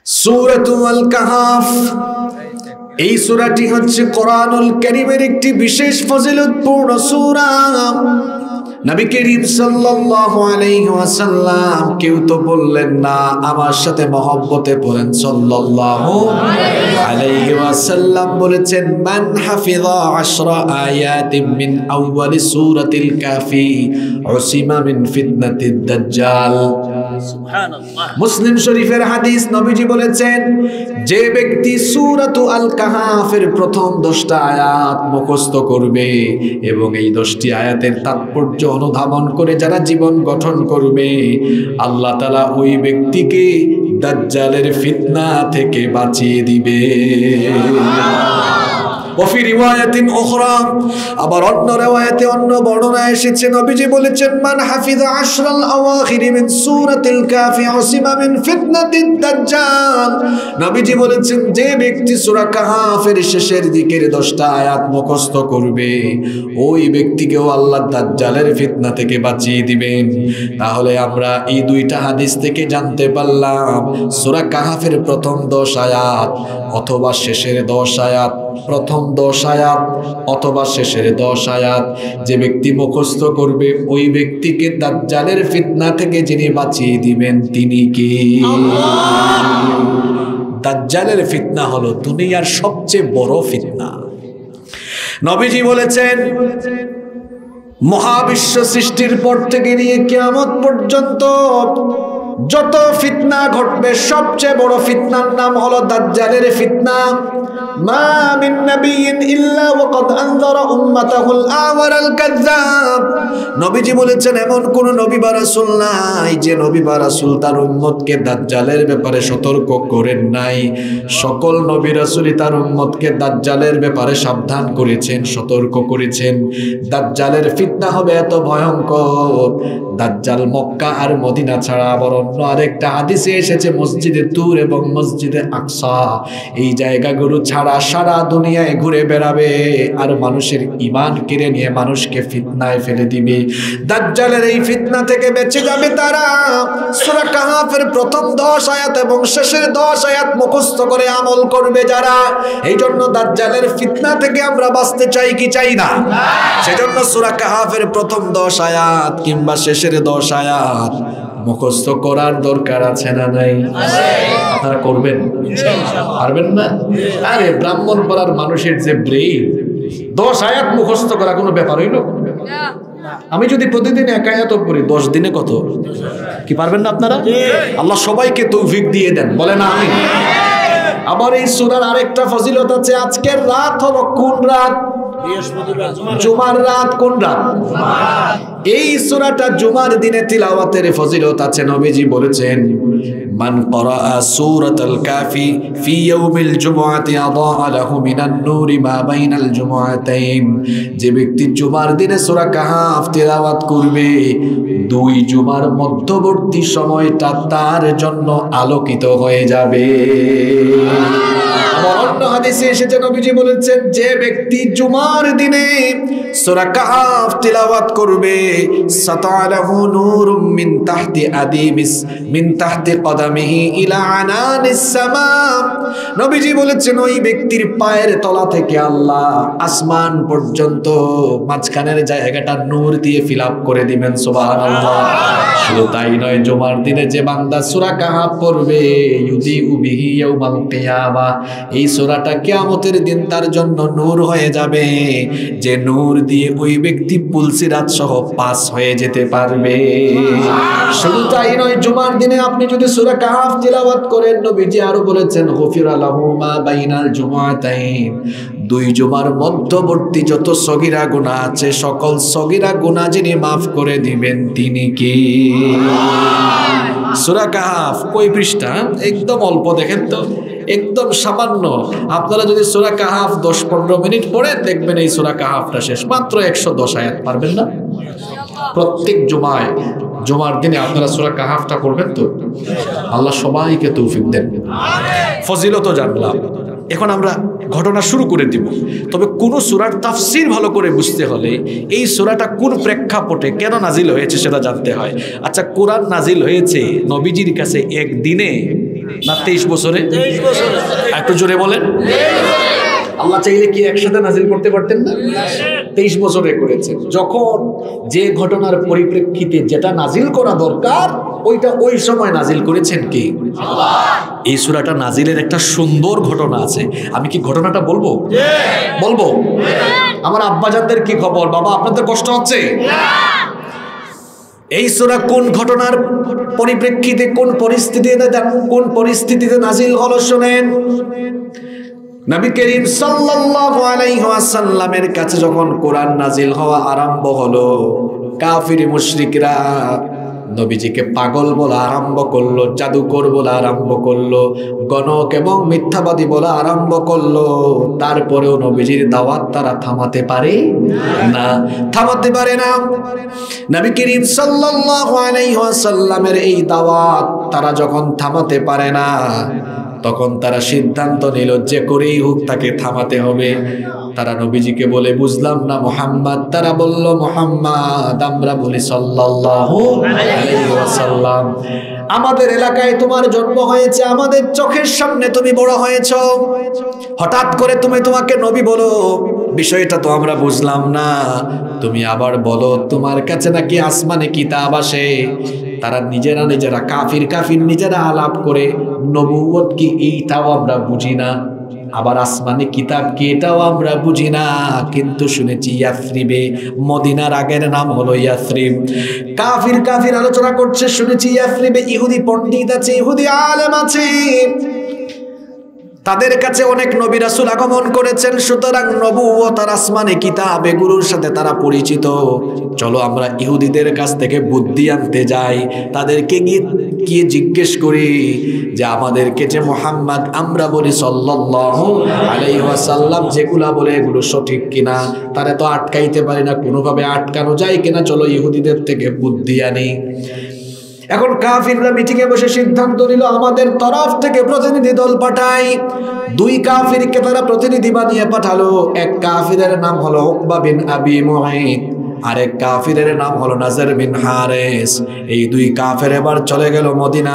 সূরাতুল কাহফ এই সূরাটি হচ্ছে কোরআনুল কারীমের একটি বিশেষ ফজিলতপূর্ণ সূরা। নবী করিম সাল্লাল্লাহু আলাইহি ওয়াসাল্লাম কেউ তো বললেন না, আমার সাথে মহব্বতে পড়েন সাল্লাল্লাহু আলাইহি ওয়াসাল্লাম বলেছেন, মান হাফিযা 10 আয়াতিন মিন আউয়ালি সূরাতিল কাফি উসিমা মিন ফিতনাতিদ দাজ্জাল। সুবহানাল্লাহ। মুসলিম শরীফের হাদিস, নবীজি বলেছেন, যে ব্যক্তি সূরাতুল কাহফের প্রথম 10টা আয়াত মুখস্থ করবে এবং এই 10টি আয়াতের তাৎপর্য অনুধাবন করে যারা জীবন গঠন করবে, আল্লাহ তাআলা ওই ব্যক্তিকে দাজ্জালের ফিতনা থেকে বাঁচিয়ে দিবে। وفي رواية أخرى আবার অন্য রিওয়ায়াতে অন্য বর্ণনা এসেছে, নবীজি বলেছেন, মান হাফিযা 10 আল-আওয়াখির মিন সূরাতিল কাফি উসিমা মিন ফিতনাতিদ দাজ্জাল। নবীজি বলেছেন, যে ব্যক্তি সূরা কাহফের শেষের দিকের 10টা আয়াত মুখস্থ করবে, ওই ব্যক্তিকেও আল্লাহ দাজ্জালের ফিতনা থেকে বাঁচিয়ে দিবেন। তাহলে আমরা এই দুইটা হাদিস থেকে জানতে পারলাম, সূরা কাহফের প্রথম 10 আয়াত অথবা শেষের 10 আয়াত, প্রথম 10 আয়াত অথবা শেষের 10 আয়াত যে ব্যক্তি মুখস্থ করবে, ওই ব্যক্তিকে দাজ্জালের ফিতনা থেকে যিনি বাঁচিয়ে দিবেন তিনি কি? দাজ্জালের ফিতনা হলো দুনিয়ার সবচেয়ে বড় ফিতনা। নবীজি বলেছেন, মহাবিশ্ব সৃষ্টির পর থেকে নিয়ে কিয়ামত পর্যন্ত যত ফিতনা ঘটবে, সবচেয়ে বড় ফিতনার নাম হলো দাজ্জালের ফিতনা। মা মিন নাবিয়্যিন ইল্লা ওয়াকাদ আনযারা উম্মাতাহুল আওয়ারাল কাযযাব। নবীজি বলেছেন, এমন কোন নবী বা রাসূল নাই যে নবী বা রাসূল তার উম্মতকে দাজ্জালের ব্যাপারে সতর্ক করেন নাই। সকল নবী রাসূলই তার উম্মতকে দাজ্জালের ব্যাপারে সাবধান করেছেন, সতর্ক করেছেন। দাজ্জালের ফিতনা হবে এত ভয়ঙ্কর, দাজ্জাল মক্কা আর মদিনা ছাড়া আবার অন্য আরেকটা হাদিসে এসেছে, মসজিদে তুর এবং মসজিদে আকসা, এই জায়গাগুলো ছাড়া সারা দুনিয়ায় ঘুরে বেড়াবে আর মানুষের ঈমান কেড়ে নিয়ে মানুষকে ফিতনায় ফেলে দিবে। দাজ্জালের এই ফিতনা থেকে বেঁচে যাবে তারা সূরা কাহফের প্রথম 10 আয়াত এবং শেষের 10 আয়াত মুখস্থ করে আমল করবে যারা। এই জন্য দাজ্জালের ফিতনা থেকে আমরা বাঁচতে চাই কি চাই না? সেজন্য সূরা কাহফের প্রথম 10 আয়াত কিংবা শেষের 10 আয়াত মুখস্থ করার দরকার আছে না নাই? আপনারা করবেন? পারবেন না? আরে ব্রাহ্মণপাড়ার মানুষের যে ব্রেইন, 10 আয়াত মুখস্থ করা কোনো ব্যাপার হইল? আমি যদি প্রতিদিন 1 আয়াত পড়ি, 10 দিনে কত? কি পারবেন না আপনারা? আল্লাহ সবাইকে তৌফিক দিয়ে দেন, বলেন আমিন। আবার এই সূরার আরেকটা ফজিলত আছে। আজকের রাত হলো কোন রাত? জুমার রাত। কোন রাত? এই সূরাটা জুমার দিনে তিলাওয়াতের ফজিলত আছে। নবীজি বলেছেন, মান ক্বারাআ সূরাতাল কাফি ফি ইয়াউমিল জুমআতি আদাআ লাহু মিনান নূরি মা বাইনাল জুমআতাইন। যে ব্যক্তি জুমার দিনে সূরা কাহফ তিলাওয়াত করবে, 2 জুমার মধ্যবর্তী সময়টা তার জন্য আলোকিত হয়ে যাবে। আবার অন্য হাদিসে এসেছে, নবীজি বলেছেন, যে ব্যক্তি জুমার দিনে সূরা কাহফ তিলাওয়াত করবে, সাতালাহু নূরুম মিন তাহতি কদামিহি ইলা আনানিস সামা। নবীজি বলেছেন, ওই ব্যক্তির পায়ের তলা থেকে আল্লাহ আসমান পর্যন্ত মাঝখানের জায়গাটা নূর দিয়ে ফিলআপ করে দিবেন। সুবহানাল্লাহ। শুধু তাই নয়, জুমার দিনে যে বান্দা সূরা কাহফ পড়বে, ইউদিউ বিহি ইয়াউমাল কিয়ামা, এই সূরাটা কিয়ামতের দিন তার জন্য নূর হয়ে যাবে, যে নূর দিয়ে ওই ব্যক্তি পুলসিরাত সহ পাস হয়ে যেতে পারবে। শুধু তাই নয়, জুমার দিনে আপনি যদি সূরা কাহফ তিলাওয়াত করেন, নবীজি আরো বলেছেন, গফিরা লাহু মা বাইনাল জুমআতাইন, 2 জুমার মধ্যবর্তী যত সগীরা গুনাহ আছে, সকল সগীরা গুনাহ যিনি মাফ করে দিবেন তিনি কি? সূরা কাহফ কয় পৃষ্ঠা? একদম অল্প, দেখেন তো, একদম সামান্য। আপনারা যদি সূরা কাহফ 10-15 মিনিট পড়েন, দেখবেন এই সূরা কাহফটা শেষ, মাত্র 110 আয়াত। পারবেন না? প্রত্যেক জুমার দিনে আপনারা সূরা কাহফটা করবেন তো? আল্লাহ সবাইকে তৌফিক দেন। ফজিলত জানলাম, এখন আমরা ঘটনা শুরু করে দিব। তবে কোন সূরার তাফসীর ভালো করে বুঝতে হলে এই সূরাটা কোন প্রেক্ষাপটে কেন নাজিল হয়েছে সেটা জানতে হয়। আচ্ছা, কোরআন নাজিল হয়েছে নবীজির কাছে একদিনে না 23 বছরে? একটু জোরে বলেন। আল্লাহ চাইলে কি একসাথে নাজিল করতে পারতেন না? 23 বছরে করেছেন। যখন যে ঘটনার পরিপ্রেক্ষিতে যেটা নাজিল করা দরকার ওইটা ওই সময় নাজিল করেছেন কি আল্লাহ। এই সূরাটা নাজিলের একটা সুন্দর ঘটনা আছে। আমি কি ঘটনাটা বলবো? বলবো। আমার আব্বাজানদের কি খবর? বাবা আপনাদের কষ্ট হচ্ছে? এই সূরা কোন ঘটনার পরিপ্রেক্ষিতে কোন পরিস্থিতিতে নাজিল হলো শুনেন। নবী করিম সাল্লাল্লাহু আলাইহি ওয়াসাল্লামের কাছে যখন কোরআন নাজিল হওয়া আরম্ভ হলো, কাফির মুশরিকরা নবীজিকে পাগল বলা আরম্ভ করলো, জাদুকর বলা আরম্ভ করলো, গণক এবং মিথ্যাবাদী বলা আরম্ভ করলো। তারপরেও নবীজির দাওয়াত তারা থামাতে পারে না, থামাতে পারে না। নবী করিম সাল্লাল্লাহু আলাইহি ওয়াসাল্লামের এই দাওয়াত তারা যখন থামাতে পারে না, তখন তারা সিদ্ধান্ত নিল যে করেই হোক তাকে থামাতে হবে। তারা নবীজিকে বলে, বুঝলাম না মুহাম্মদ। তারা বলল, মুহাম্মদ। আমরা বলি সাল্লাল্লাহু আলাইহি ওয়াসাল্লাম, আমাদের এলাকায় তোমার জন্ম হয়েছে, আমাদের চোখের সামনে তুমি বড় হয়েছো, হঠাৎ করে তুমি তোমাকে নবী বলো, বিষয়টা তো আমরা বুঝলাম না। তুমি আবার বলো তোমার কাছে নাকি আসমানে কিতাব আসে। তারা নিজেরা কাফির নিজেরা আলাপ করে, নবুয়ত কি এইটাও আমরা বুঝি না, আবার আসমানে কিতাব কি এটাও আমরা বুঝি না, কিন্তু শুনেছি ইয়াসরিবে, মদিনার আগের নাম হলো ইয়াসরিব। কাফির আলোচনা করছে, শুনেছি ইয়াসরিবে ইহুদি পণ্ডিত আছে, ইহুদি আলেম আছে, তাদের কাছে অনেক নবী রাসূল আগমন করেছেন, সুতরাং নবুয়ত আর আসমানে কিতাব এগুলোর সাথে তারা পরিচিত। চলো আমরা ইহুদিদের কাছ থেকে বুদ্ধি আনতে যাই, তাদেরকে গিয়ে জিজ্ঞেস করি যে আমাদেরকে যে মুহাম্মদ আমরা বলি সাল্লাল্লাহু আলাইহি ওয়াসাল্লাম যেগুলা বলে এগুলো সঠিক কিনা। তারা তো আটকাইতে পারি না, কোনোভাবে আটকানো যায় কিনা, চলো ইহুদিদের থেকে বুদ্ধি আনি। এখন কাফিররা মিটিংয়ে বসে সিদ্ধান্ত নিল আমাদের তরফ থেকে প্রতিনিধি দল পাঠাই। 2 কাফিরকে তারা প্রতিনিধি বানিয়ে পাঠালো। এক কাফিরের নাম হলো উকবা বিন আবি মুআইত, আরেক কাফিরের নাম হলো নাজর বিন হারিস। এই 2 কাফের এবার চলে গেল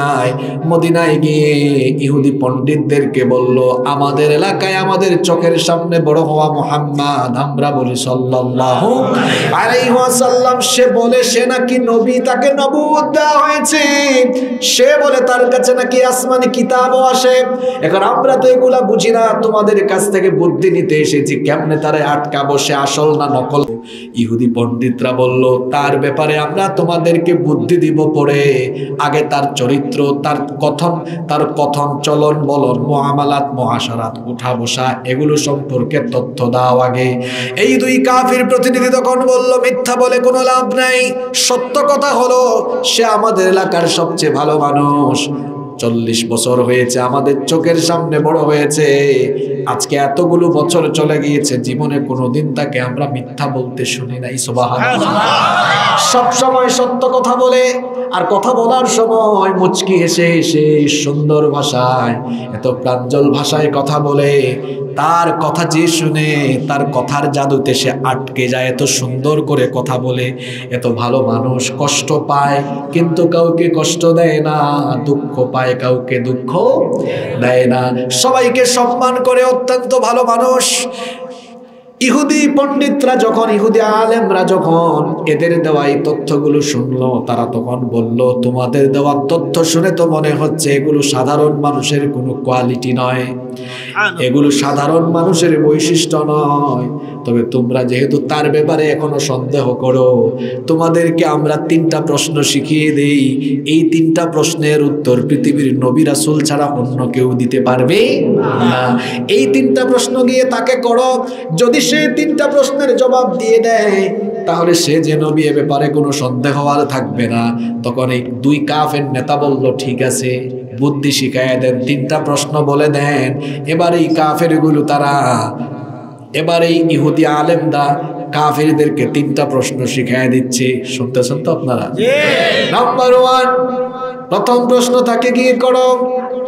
মদিনায় গিয়ে ইহুদি পণ্ডিতদেরকে বলল, আমাদের এলাকায় আমাদের চোখের সামনে বড় হওয়া মুহাম্মদ আমরা বলি সাল্লাল্লাহু আলাইহি ওয়াসাল্লাম, সে বলে সে নাকি নবী, তাকে নবুয়ত দেওয়া হয়েছে, সে বলে তার কাছে নাকি আসমানি কিতাবও আসে। এখন আমরা তো এগুলা বুঝি না, তোমাদের কাছ থেকে বুদ্ধি নিতে এসেছি, কেমনে তারে আটকাবো, সে আসল না নকল। ইহুদি পণ্ডিতরা বলল, তার ব্যাপারে আমরা তোমাদেরকে বুদ্ধি দিব পরে, আগে তার চরিত্র, তার কথন চলন বলন, মুআমালাত মুআশারাত, উঠা বসা এগুলো সম্পর্কে তথ্য দাও আগে। এই 2 কাফির প্রতিনিধি তখন বলল, মিথ্যা বলে কোনো লাভ নাই, সত্য কথা হলো সে আমাদের এলাকার সবচেয়ে ভালো মানুষ, 40 বছর হয়েছে আমাদের চোখের সামনে বড় হয়েছে, আজকে এতগুলো বছর চলে গিয়েছে, জীবনে কোনোদিন তাকে আমরা মিথ্যা বলতে শুনি নাই। সুবহানাল্লাহ। সব সময় সত্য কথা বলে, আর কথা বলার সময় মুচকি হেসে সুন্দর ভাষায়, এত প্রাঞ্জল ভাষায় কথা বলে, তার কথা যে শুনে তার কথার জাদুতে সে আটকে যায়, এত সুন্দর করে কথা বলে, এত ভালো মানুষ, কষ্ট পায় কিন্তু কাউকে কষ্ট দেয় না, দুঃখ পায় কাউকে দুঃখ দেয় না, সবাইকে সম্মান করে, অত্যন্ত ভালো মানুষ। ইহুদি পণ্ডিতরা যখন, ইহুদি আলেমরা যখন এদের দেওয়া এই তথ্যগুলো শুনলো, তারা তখন বলল, তোমাদের দেওয়া তথ্য শুনে তো মনে হচ্ছে এগুলো সাধারণ মানুষের কোনো কোয়ালিটি নয়, এগুলো সাধারণ মানুষের বৈশিষ্ট্য নয়। তবে তোমরা যেহেতু তার ব্যাপারে এখনো সন্দেহ করো, তোমাদেরকে আমরা 3টা প্রশ্ন শিখিয়ে দেই, এই 3টা প্রশ্নের উত্তর পৃথিবীর নবী রাসূল ছাড়া অন্য কেউ দিতে পারবে না। এই 3টা প্রশ্ন গিয়ে তাকে করো, যদি সে 3টা প্রশ্নের জবাব দিয়ে দেয় তাহলে সে যে নবী, এ ব্যাপারে কোনো সন্দেহ আর থাকবে না। তখন এই 2 কাফের নেতা বলল, ঠিক আছে, বুদ্ধি শিখায় দেন, 3টা প্রশ্ন বলে দেন। এবার এই কাফেরগুলো এবার এই ইহুদি আলেমরা কাফেরদেরকে 3টা প্রশ্ন শিখায় দিচ্ছে। শুনতেছেন তো আপনারা? নাম্বার 1, প্রথম প্রশ্ন তাকে গিয়ে করো,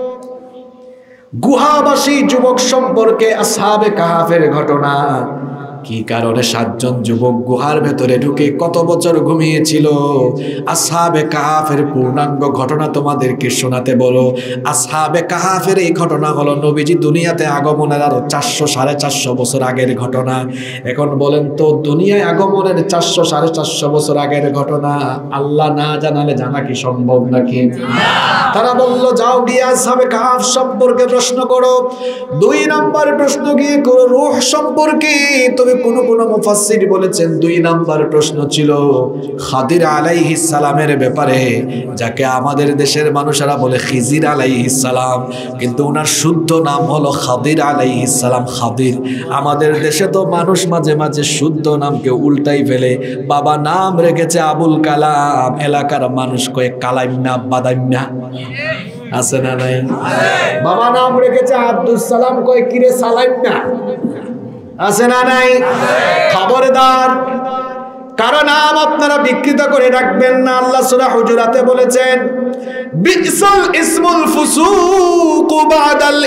গুহাবাসী যুবক সম্পর্কে, আসহাবে কাহাফের ঘটনা, কি কারণে 7 জন যুবক গুহার ভেতরে ঢুকে কত বছর ঘুমিয়েছিল? আসহাবে কাহাফের পূর্ণাঙ্গ ঘটনা তোমাদেরকে শোনাতে বলো। আসহাবে কাহাফের এই ঘটনা হলো নবীজি দুনিয়াতে আগমনের আরো 400-450 বছর আগের ঘটনা। এখন বলেন তো, দুনিয়ায় আগমনের 400-450 বছর আগের ঘটনা আল্লাহ না জানালে জানা কি সম্ভব নাকি? তারা বলল, যাও গিয়ে আসহাবে কাহাফ সম্পর্কে প্রশ্ন করো। 2 নম্বর প্রশ্ন গিয়ে করো রূহ সম্পর্কে। তবে কোন মুফাসসির বলেছেন 2 নম্বর প্রশ্ন ছিল খাদির আলাইহিস সালামের ব্যাপারে, যাকে আমাদের দেশের মানুষেরা বলে খিজির আলাইহিস সালাম, কিন্তু ওনার শুদ্ধ নাম হলো খাদির আলাইহিস সালাম। খাদির। আমাদের দেশে তো মানুষ মাঝে মাঝে শুদ্ধ নামকে উল্টাই ফেলে। বাবা নাম রেখেছে আবুল কালাম, এলাকার মানুষ কয়ে কালাইমনা বাদাইমনা, আছে না নাই? বাবা নাম রেখেছে আব্দুল সালাম, কয় কিরে সালাইমনা, আছে না নাই? খবরদার, কারণ নাম আপনারা বিকৃত করে রাখবেন না। আল্লাহ সূরা হুজুরাতে বলেছেন, বিসাল ইসমুল ফুসুক বাদাল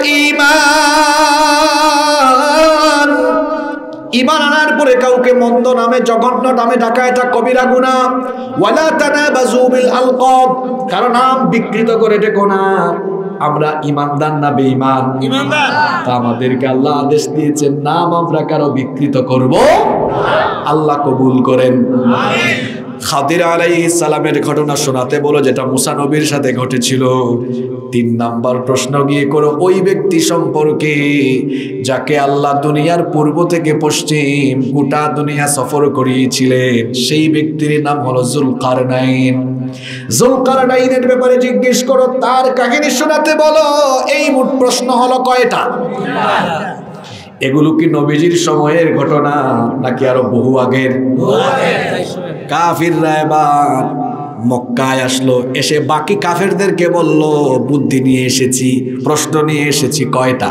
ঈমান। ঈমান আনার পরে কাউকে মন্দ নামে, জঘন্য নামে ডাকা এটা কবিরা গুনাহ। ওয়ালা তানাবাযু বিল আলকাব, কারণ নাম বিকৃত করে ডেকো না। আমরা ইমানদার না বেঈমান? ইমানদার। তা আমাদেরকে আল্লাহ আদেশ দিয়েছেন নাম আমরা কারো বিকৃত করব আল্লাহ কবুল করেন। আমিন। খাদির আলাইহিস সালামের ঘটনা শোনাতে বলো, যেটা মুসা নবীর সাথে ঘটেছিল। 3 নাম্বার প্রশ্ন গিয়ে করো ওই ব্যক্তি সম্পর্কে যাকে আল্লাহ দুনিয়ার পূর্ব থেকে পশ্চিম গোটা দুনিয়া সফর করিয়েছিলেন। সেই ব্যক্তির নাম হলো যুলকারনাইন। যুলকারনাইনের ব্যাপারে জিজ্ঞেস করো, তার কাহিনী শোনাতে বলো। এই মোট প্রশ্ন হলো কয়টা? এগুলো কি নবীজির সময়ের ঘটনা নাকি আরো বহু আগের? কাফিররা এবার মক্কায় আসলো, এসে বাকি কাফেরদেরকে বলল, বুদ্ধি নিয়ে এসেছি, প্রশ্ন নিয়ে এসেছি। কয়টা?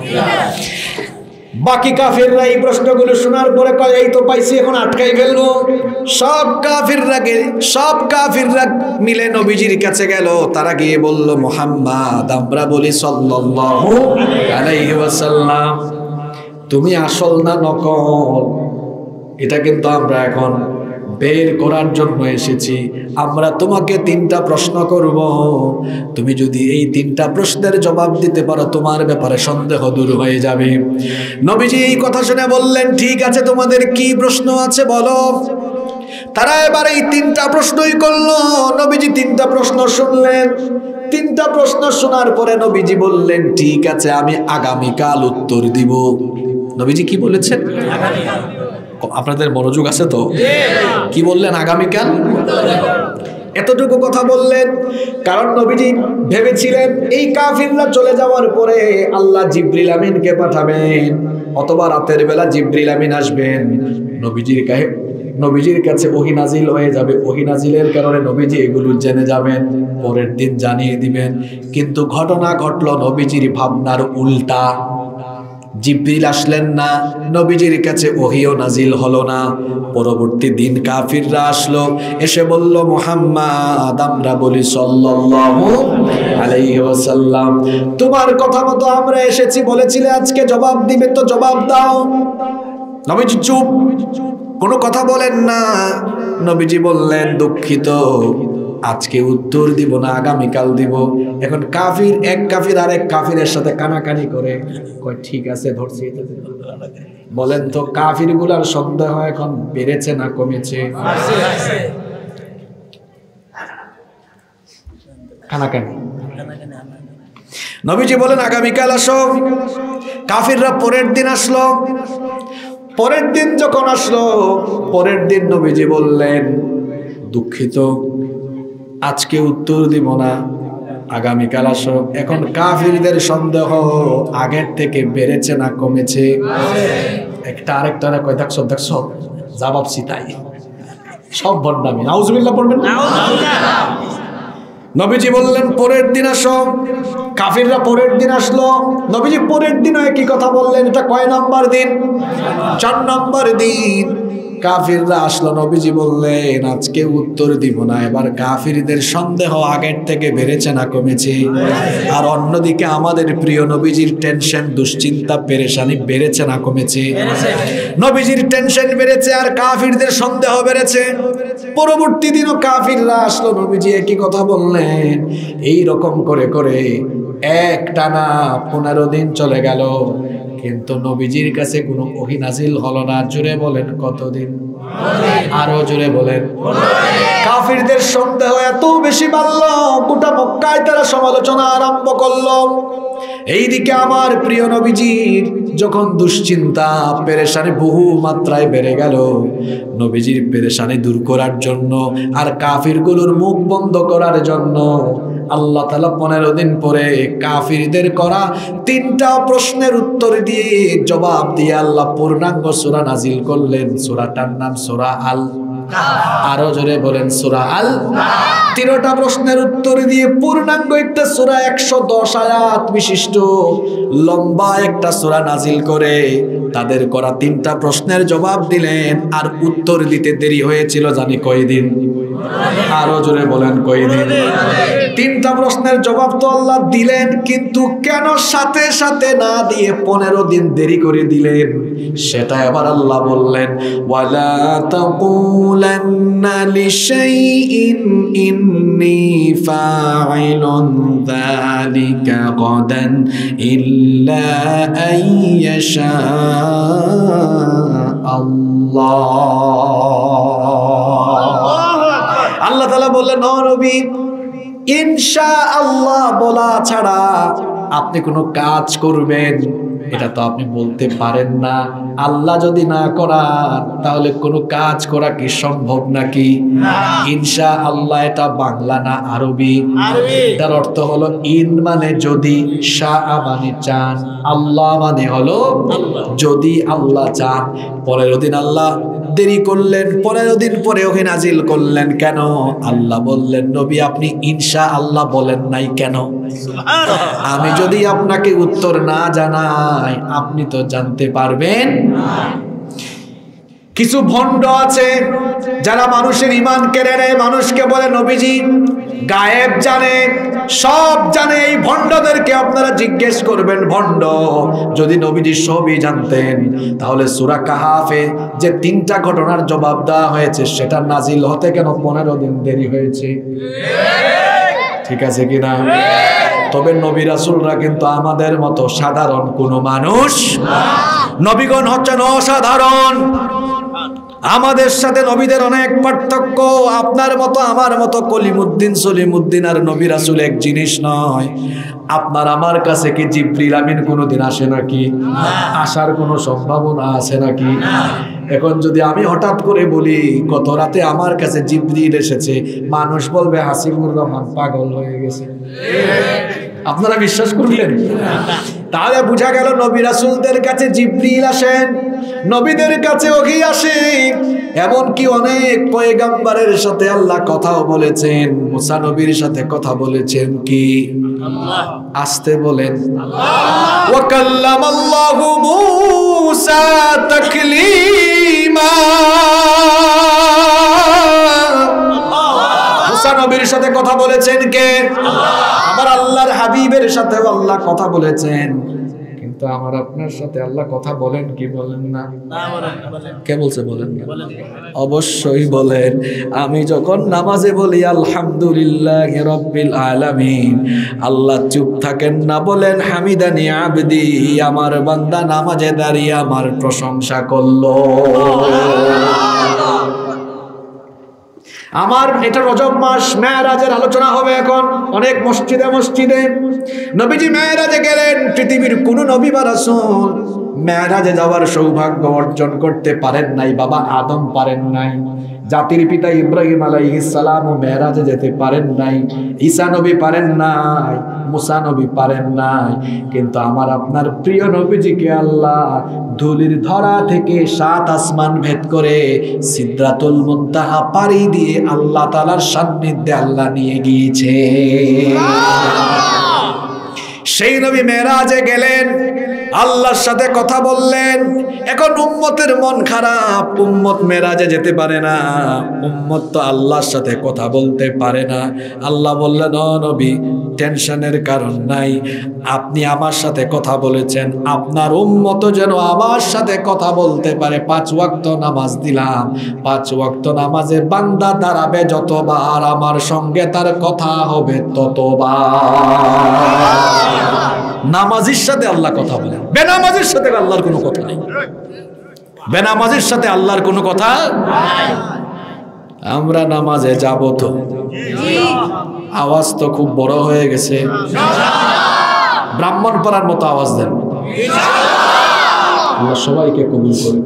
বাকি কাফেররা এই প্রশ্নগুলো শোনার পরে কয়, এই তো পাইছি, এখন আটকাই ফেলবো। সব কাফিররা মিলে নবীজির কাছে গেল। তারা গিয়ে বলল, মুহাম্মদ, আমরা বলি সাল্লাল্লাহু আলাইহি ওয়াসাল্লাম, তুমি আসল না নকল এটা কিন্তু আমরা এখন বের করার জন্য এসেছি। আমরা তোমাকে 3টা প্রশ্ন করব, তুমি যদি এই 3টা প্রশ্নের জবাব দিতে পারো তোমার ব্যাপারে সন্দেহ দূর হয়ে যাবে। নবীজি এই কথা শুনে বললেন, ঠিক আছে, তোমাদের কি প্রশ্ন আছে বলো। তারা এবার এই 3টা প্রশ্নই করলো। নবীজি 3টা প্রশ্ন শুনলেন। 3টা প্রশ্ন শোনার পরে নবীজি বললেন, ঠিক আছে, আমি আগামীকাল উত্তর দিব। নবীজি কি বলেছেন? আগামীকাল। আপনাদের মনোযোগ আছে তো? কি বললেন? আগামীকাল। এতটুকু কথা বললেন কারণ নবীজি ভেবেছিলেন এই কাফিররা চলে যাওয়ার পরে আল্লাহ জিবরিল আমিনকে পাঠাবেন, অথবা রাতের বেলা জিবরিল আমিন আসবেন, নবীজির কাছে ওহী নাজিল হয়ে যাবে। ওহী নাজিলের কারণে নবীজি এগুলো জেনে যাবেন, পরের দিন জানিয়ে দিবেন। কিন্তু ঘটনা ঘটলো নবীজির ভাবনার উল্টা। জিবরিল আসলেন না, নবীজির কাছে ওহীও নাজিল হলো না। পরবর্তী দিন কাফিররা আসলো, এসে বলল, মুহাম্মদ, আমরা বলি সাল্লাল্লাহু আলাইহি ওয়াসাল্লাম, তোমার কথা মতো আমরা এসেছি, বলেছিলে আজকে জবাব দিবে, তো জবাব দাও। নবীজি চুপ, কোনো কথা বলেন না। নবীজি বললেন, দুঃখিত, আজকে উত্তর দিব না, আগামীকাল দিব। এখন এক কাফির আরেক কাফিরের সাথে কানাকানি করে, কয় ঠিক আছে, ধরছি। বলেন তো, কাফির গুলার সন্দেহ এখন বেড়েছে না কমেছে? কানাকানি। নবীজি বলেন, আগামীকাল আসো। কাফিররা পরের দিন আসলো। পরের দিন যখন আসলো, পরের দিন নবীজি বললেন, দুঃখিত, আজকে উত্তর দিব না, আগামীকাল আসো। এখন কাফিরদের সন্দেহ আগের থেকে বেড়েছে না কমেছে? একটা আরেকটা কয়, দেখছো যা ভাবছি তাই, সব বদনামি। নাউজুবিল্লাহ পড়বেন না। নবীজি বললেন, পরের দিন আসো। কাফিররা পরের দিন আসলো। নবীজি পরের দিন একই কথা বললেন। এটা কয় নাম্বার দিন? 4 নাম্বার দিন। কাফিররা আসলো, নবীজি বললেন আজকে উত্তর দিব না। এবার কাফিরদের সন্দেহ আগের থেকে বেড়েছে না কমেছে? আর অন্যদিকে আমাদের প্রিয় নবীজির টেনশন, দুশ্চিন্তা, পেরেশানি বেড়েছে না কমেছে? নবীজির টেনশন বেড়েছে আর কাফিরদের সন্দেহ বেড়েছে। পরবর্তী দিনও কাফিররা আসলো, নবীজি একই কথা বললেন। এই রকম করে করে একটানা 15 দিন চলে গেল, কিন্তু নবীজির কাছে কোনো ওহী নাজিল হলো না। জোরে বলেন কতদিন? আরো জোরে বলেন। কাফিরদের সন্দেহ এত বেশি বাড়ল, গোটা মক্কায় তারা সমালোচনা আরম্ভ করলো। এইদিকে আমার প্রিয় নবীজির যখন দুশ্চিন্তা, পেরেশানি বহু মাত্রায় বেড়ে গেল, নবীজির পেরেশানি দূর করার জন্য আর কাফিরগুলোর মুখ বন্ধ করার জন্য আল্লাহ তাআলা 15 দিন পরে কাফিরদের করা 3টা প্রশ্নের উত্তর দিয়ে, জবাব দিয়ে আল্লাহ পূর্ণাঙ্গ সূরা নাজিল করলেন। সূরাটার নাম সূরা আল, আরো জোরে বলেন সূরা আল। 13টা প্রশ্নের উত্তর দিয়ে পূর্ণাঙ্গ একটা সূরা 110 আয়াত বিশিষ্ট লম্বা একটা সূরা নাজিল করে তাদের করা 3টা প্রশ্নের জবাব দিলেন। আর উত্তর দিতে দেরি হয়েছিল জানি কয়দিন? আরো জোরে বলেন কয়দিন? 3টা প্রশ্নের জবাব তো আল্লাহ দিলেন, কিন্তু কেন সাথে সাথে না দিয়ে 15 দিন দেরি করে দিলেন সেটা এবার আল্লাহ বললেন, ওয়ালা তাকুলান্না লিশাইইন ইন্নী ফাইলুন যালিকা গাদান ইল্লা আইয়াশা আল্লাহ। আল্লাহ তাআলা বললেন, ও নবী, ইনশাআল্লাহ বলা ছাড়া আপনি কোনো কাজ করবেন এটা তো আপনি বলতে পারেন না। আল্লাহ যদি না করান তাহলে কোনো কাজ করা কি সম্ভব নাকি? ইনশাআল্লাহ এটা বাংলা না আরবি? এটার অর্থ হলো ইন মানে যদি, শাহ মানে চান, আল্লাহ মানে হলো যদি আল্লাহ চান। 15 দিন আল্লাহ দেরি করলেন, 15 দিন পরে ওকে নাজিল করলেন। কেন? আল্লাহ বললেন, নবী আপনি ইনশাআল্লাহ বলেন নাই কেন? আমি যদি আপনাকে উত্তর না জানাই আপনি তো জানতে পারবেন না। কিছু ভণ্ড আছে যারা মানুষের ঈমান কেড়ে নেয়, মানুষকে বলে নবীজি গায়েব জানে, সব জানে। এই ভণ্ডদেরকে আপনারা জিজ্ঞেস করবেন, ভণ্ড যদি নবীজি সবই জানতেন তাহলে সূরা কাহাফে যে 3টা ঘটনার জবাব দেওয়া হয়েছে সেটা নাজিল হতে কেন 15 দিন দেরি হয়েছে? ঠিক আছে কিনা? তবে নবী রাসূলরা কিন্তু আমাদের মতো সাধারণ কোনো মানুষ না। নবীগণ হচ্ছেন অসাধারণ। আমাদের সাথে নবীদের অনেক পার্থক্য। আপনার মতো আমার মতো কলিমুদ্দিন সলিমুদ্দিন আর নবী রাসূল এক জিনিস নয়। আপনার আমার কাছে কি জিবরিল আমিন কোনোদিন আসে নাকি? আসার কোনো সম্ভাবনা আছে নাকি? এখন যদি আমি হঠাৎ করে বলি গত রাতে আমার কাছে জিবরিল এসেছে, মানুষ বলবে হাসিবুর রহমান পাগল হয়ে গেছে। আপনারা বিশ্বাস করলেন? তাহলে বোঝা গেল নবী রাসূলদের কাছে জিবরিল আসেন, নবীদের কাছে ওহী আসে। এমনকি অনেক পয়গম্বরের সাথে আল্লাহ কথাও বলেছেন। মুসা নবীর সাথে কথা বলেছেন কি? আল্লাহ। আসতে বলেন, ওয়া কাল্লামাল্লাহু মুসা তাকলিমা। মুসা নবীর সাথে কথা বলেছেন কে? আল্লাহ। আবার আল্লাহর হাবিবের সাথে আল্লাহ কথা বলেছেন, কিন্তু আমার আপনার সাথে আল্লাহ কথা বলেন কি বলেন না? কে বলছে বলেন না? অবশ্যই বলেন। আমি যখন নামাজে বলি আলহামদুলিল্লাহি রাব্বিল আলামিন, আল্লাহ চুপ থাকেন না, বলেন হামিদানি আবদি, আমার বান্দা নামাজে দাঁড়িয়ে আমার প্রশংসা করলো। আমার এটা রজব মাস, মেরাজের আলোচনা হবে এখন অনেক মসজিদে মসজিদে। নবীজি মেরাজে গেলেন। পৃথিবীর কোন নবী বা রাসূল মেরাজে যাওয়ার সৌভাগ্য অর্জন করতে পারেন নাই। বাবা আদম পারেন নাই, জাতির পিতা ইব্রাহিম আলাইহিস সালাম মেরাজে যেতে পারেন নাই, ঈসা নবী পারেন নাই, মুসা নবী পারেন নাই। কিন্তু আমার আপনার প্রিয় নবীজিকে আল্লাহ ধুলির ধরা থেকে 7 আসমান ভেদ করে সিদরাতুল মুনতাহা পাড়ি দিয়ে আল্লাহ তাআলার সান্নিধ্যে আল্লাহ নিয়ে গিয়েছে। সেই নবী মেরাজে গেলেন, আল্লাহর সাথে কথা বললেন। এখন উম্মতের মন খারাপ, উম্মত মেরাজে যেতে পারে না, উম্মত তো আল্লাহর সাথে কথা বলতে পারে না। আল্লাহ বললেন, ও নবী, টেনশনের কারণ নাই, আপনি আমার সাথে কথা বলেছেন, আপনার উম্মত যেন আমার সাথে কথা বলতে পারে। 5 ওয়াক্ত নামাজ দিলাম, 5 ওয়াক্ত নামাজে বান্দা দাঁড়াবে যতবার, আমার সঙ্গে তার কথা হবে ততবার। নামাজির সাথে আল্লাহ কথা বলেন, বেনামাজির সাথে আল্লাহর কোনো কথা নেই। বেনামাজির সাথে আল্লাহর কোনো কথা নাই। আমরা নামাজে যাব তো? আওয়াজ তো খুব বড় হয়ে গেছে, ব্রাহ্মণপাড়ার মতো আওয়াজ দেন। আল্লাহ সবাইকে কবুল করুন।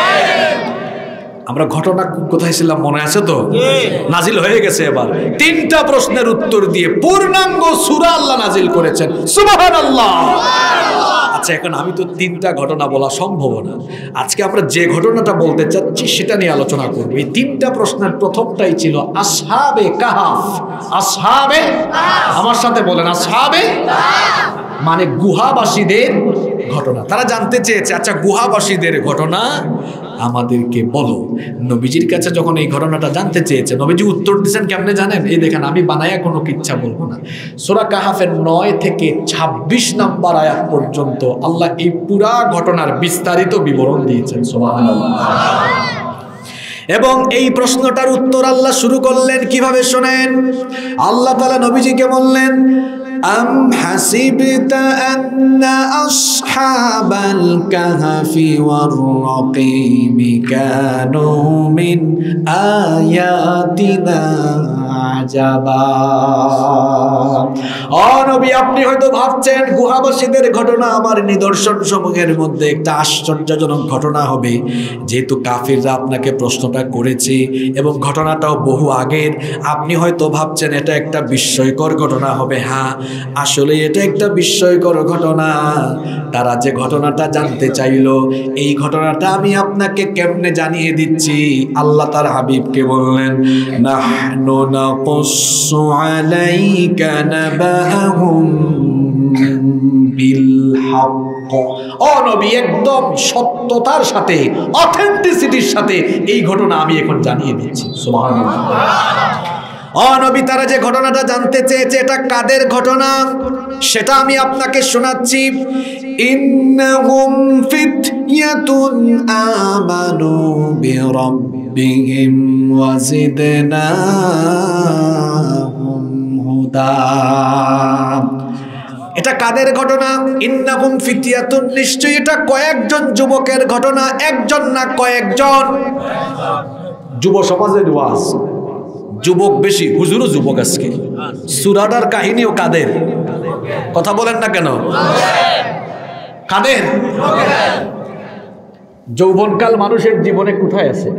আমরা ঘটনা কোথায় ছিলাম মনে আছে তো? নাজিল হয়ে গেছে এবার। 3টা প্রশ্নের উত্তর দিয়ে পূর্ণাঙ্গ সূরা আল্লাহ নাজিল করেছেন। সুবহানাল্লাহ। আচ্ছা, এখন আমি তো 3টা ঘটনা বলা সম্ভব না। আজকে আমরা যে ঘটনাটা বলতে চাচ্ছি সেটা নিয়ে আলোচনা করব। এই 3টা প্রশ্নের প্রথমটাই ছিল আসহাবে কাহাফ। আসহাবে, আমার সাথে বলেন, আসহাবে মানে গুহাবাসীদের ঘটনা। তারা জানতে চেয়েছে, আচ্ছা গুহাবাসীদের ঘটনা আমাদেরকে বলো। নবীজির কাছে যখন এই ঘটনাটা জানতে চেয়েছে, নবীজি উত্তর দিয়েছেন কেমনে জানেন? এই দেখেন, আমি বানায়া কোনো কিচ্ছা বলবো না। সূরা কাহাফের 9 থেকে 26 নম্বর আয়াত পর্যন্ত আল্লাহ এই পুরা ঘটনার বিস্তারিত বিবরণ দিয়েছেন। সুবহানাল্লাহ। এবং এই প্রশ্নটার উত্তর আল্লাহ শুরু করলেন কিভাবে শোনেন। আল্লাহ তাআলা নবীজিকে বললেন, আম হাসিবতা আন্না আসহাবাল কাহফি ওয়ার রাকিমি কানু মিন আয়াতিনা আজাবা। ও নবী, আপনি হয়তো ভাবছেন গুহাবাসীদের ঘটনা আমার নিদর্শন সমূহের মধ্যে একটা আশ্চর্যজনক ঘটনা হবে, যেহেতু কাফিররা আপনাকে প্রশ্নটা করেছে এবং ঘটনাটাও বহু আগের। আপনি হয়তো ভাবছেন এটা একটা বিস্ময়কর ঘটনা হবে। হ্যাঁ, আসলে এটা একটা বিস্ময়কর ঘটনা। তারা যে ঘটনাটা জানতে চাইল, এই ঘটনাটা আমি আপনাকে কেমনে জানিয়ে দিচ্ছি। আল্লাহ তার হাবিবকে বললেন, নাহনু নাকুসসু আলাইকা নাবাহুম বিল হক। ও নবী, একদম সত্যতার সাথে, অথেন্টিসিটির সাথে এই ঘটনা আমি এখন জানিয়ে দিচ্ছি। সুবহানাল্লাহ। ও নবী, তারা যে ঘটনাটা জানতে চেয়েছে এটা কাদের ঘটনা সেটা আমি আপনাকে শোনাচ্ছি। ইন্নাহুম ফিতয়াতুন আমানু বিরাব্বিহিম ওয়াজিদনাহুম হুদা। এটা কাদের ঘটনা? ইন্নাহুম ফিতয়াতুন, নিশ্চয়ই এটা কয়েকজন যুবকের ঘটনা। একজন না, কয়েকজন। যুব সমাজের ওয়াজ, যুবক বেশি, হুজুরও যুবক। আজকে সূরাটার কাহিনীও কাদের? কথা বলেন না কেন? কাদের? যৌবনকাল মানুষের জীবনে কোথায় আছে?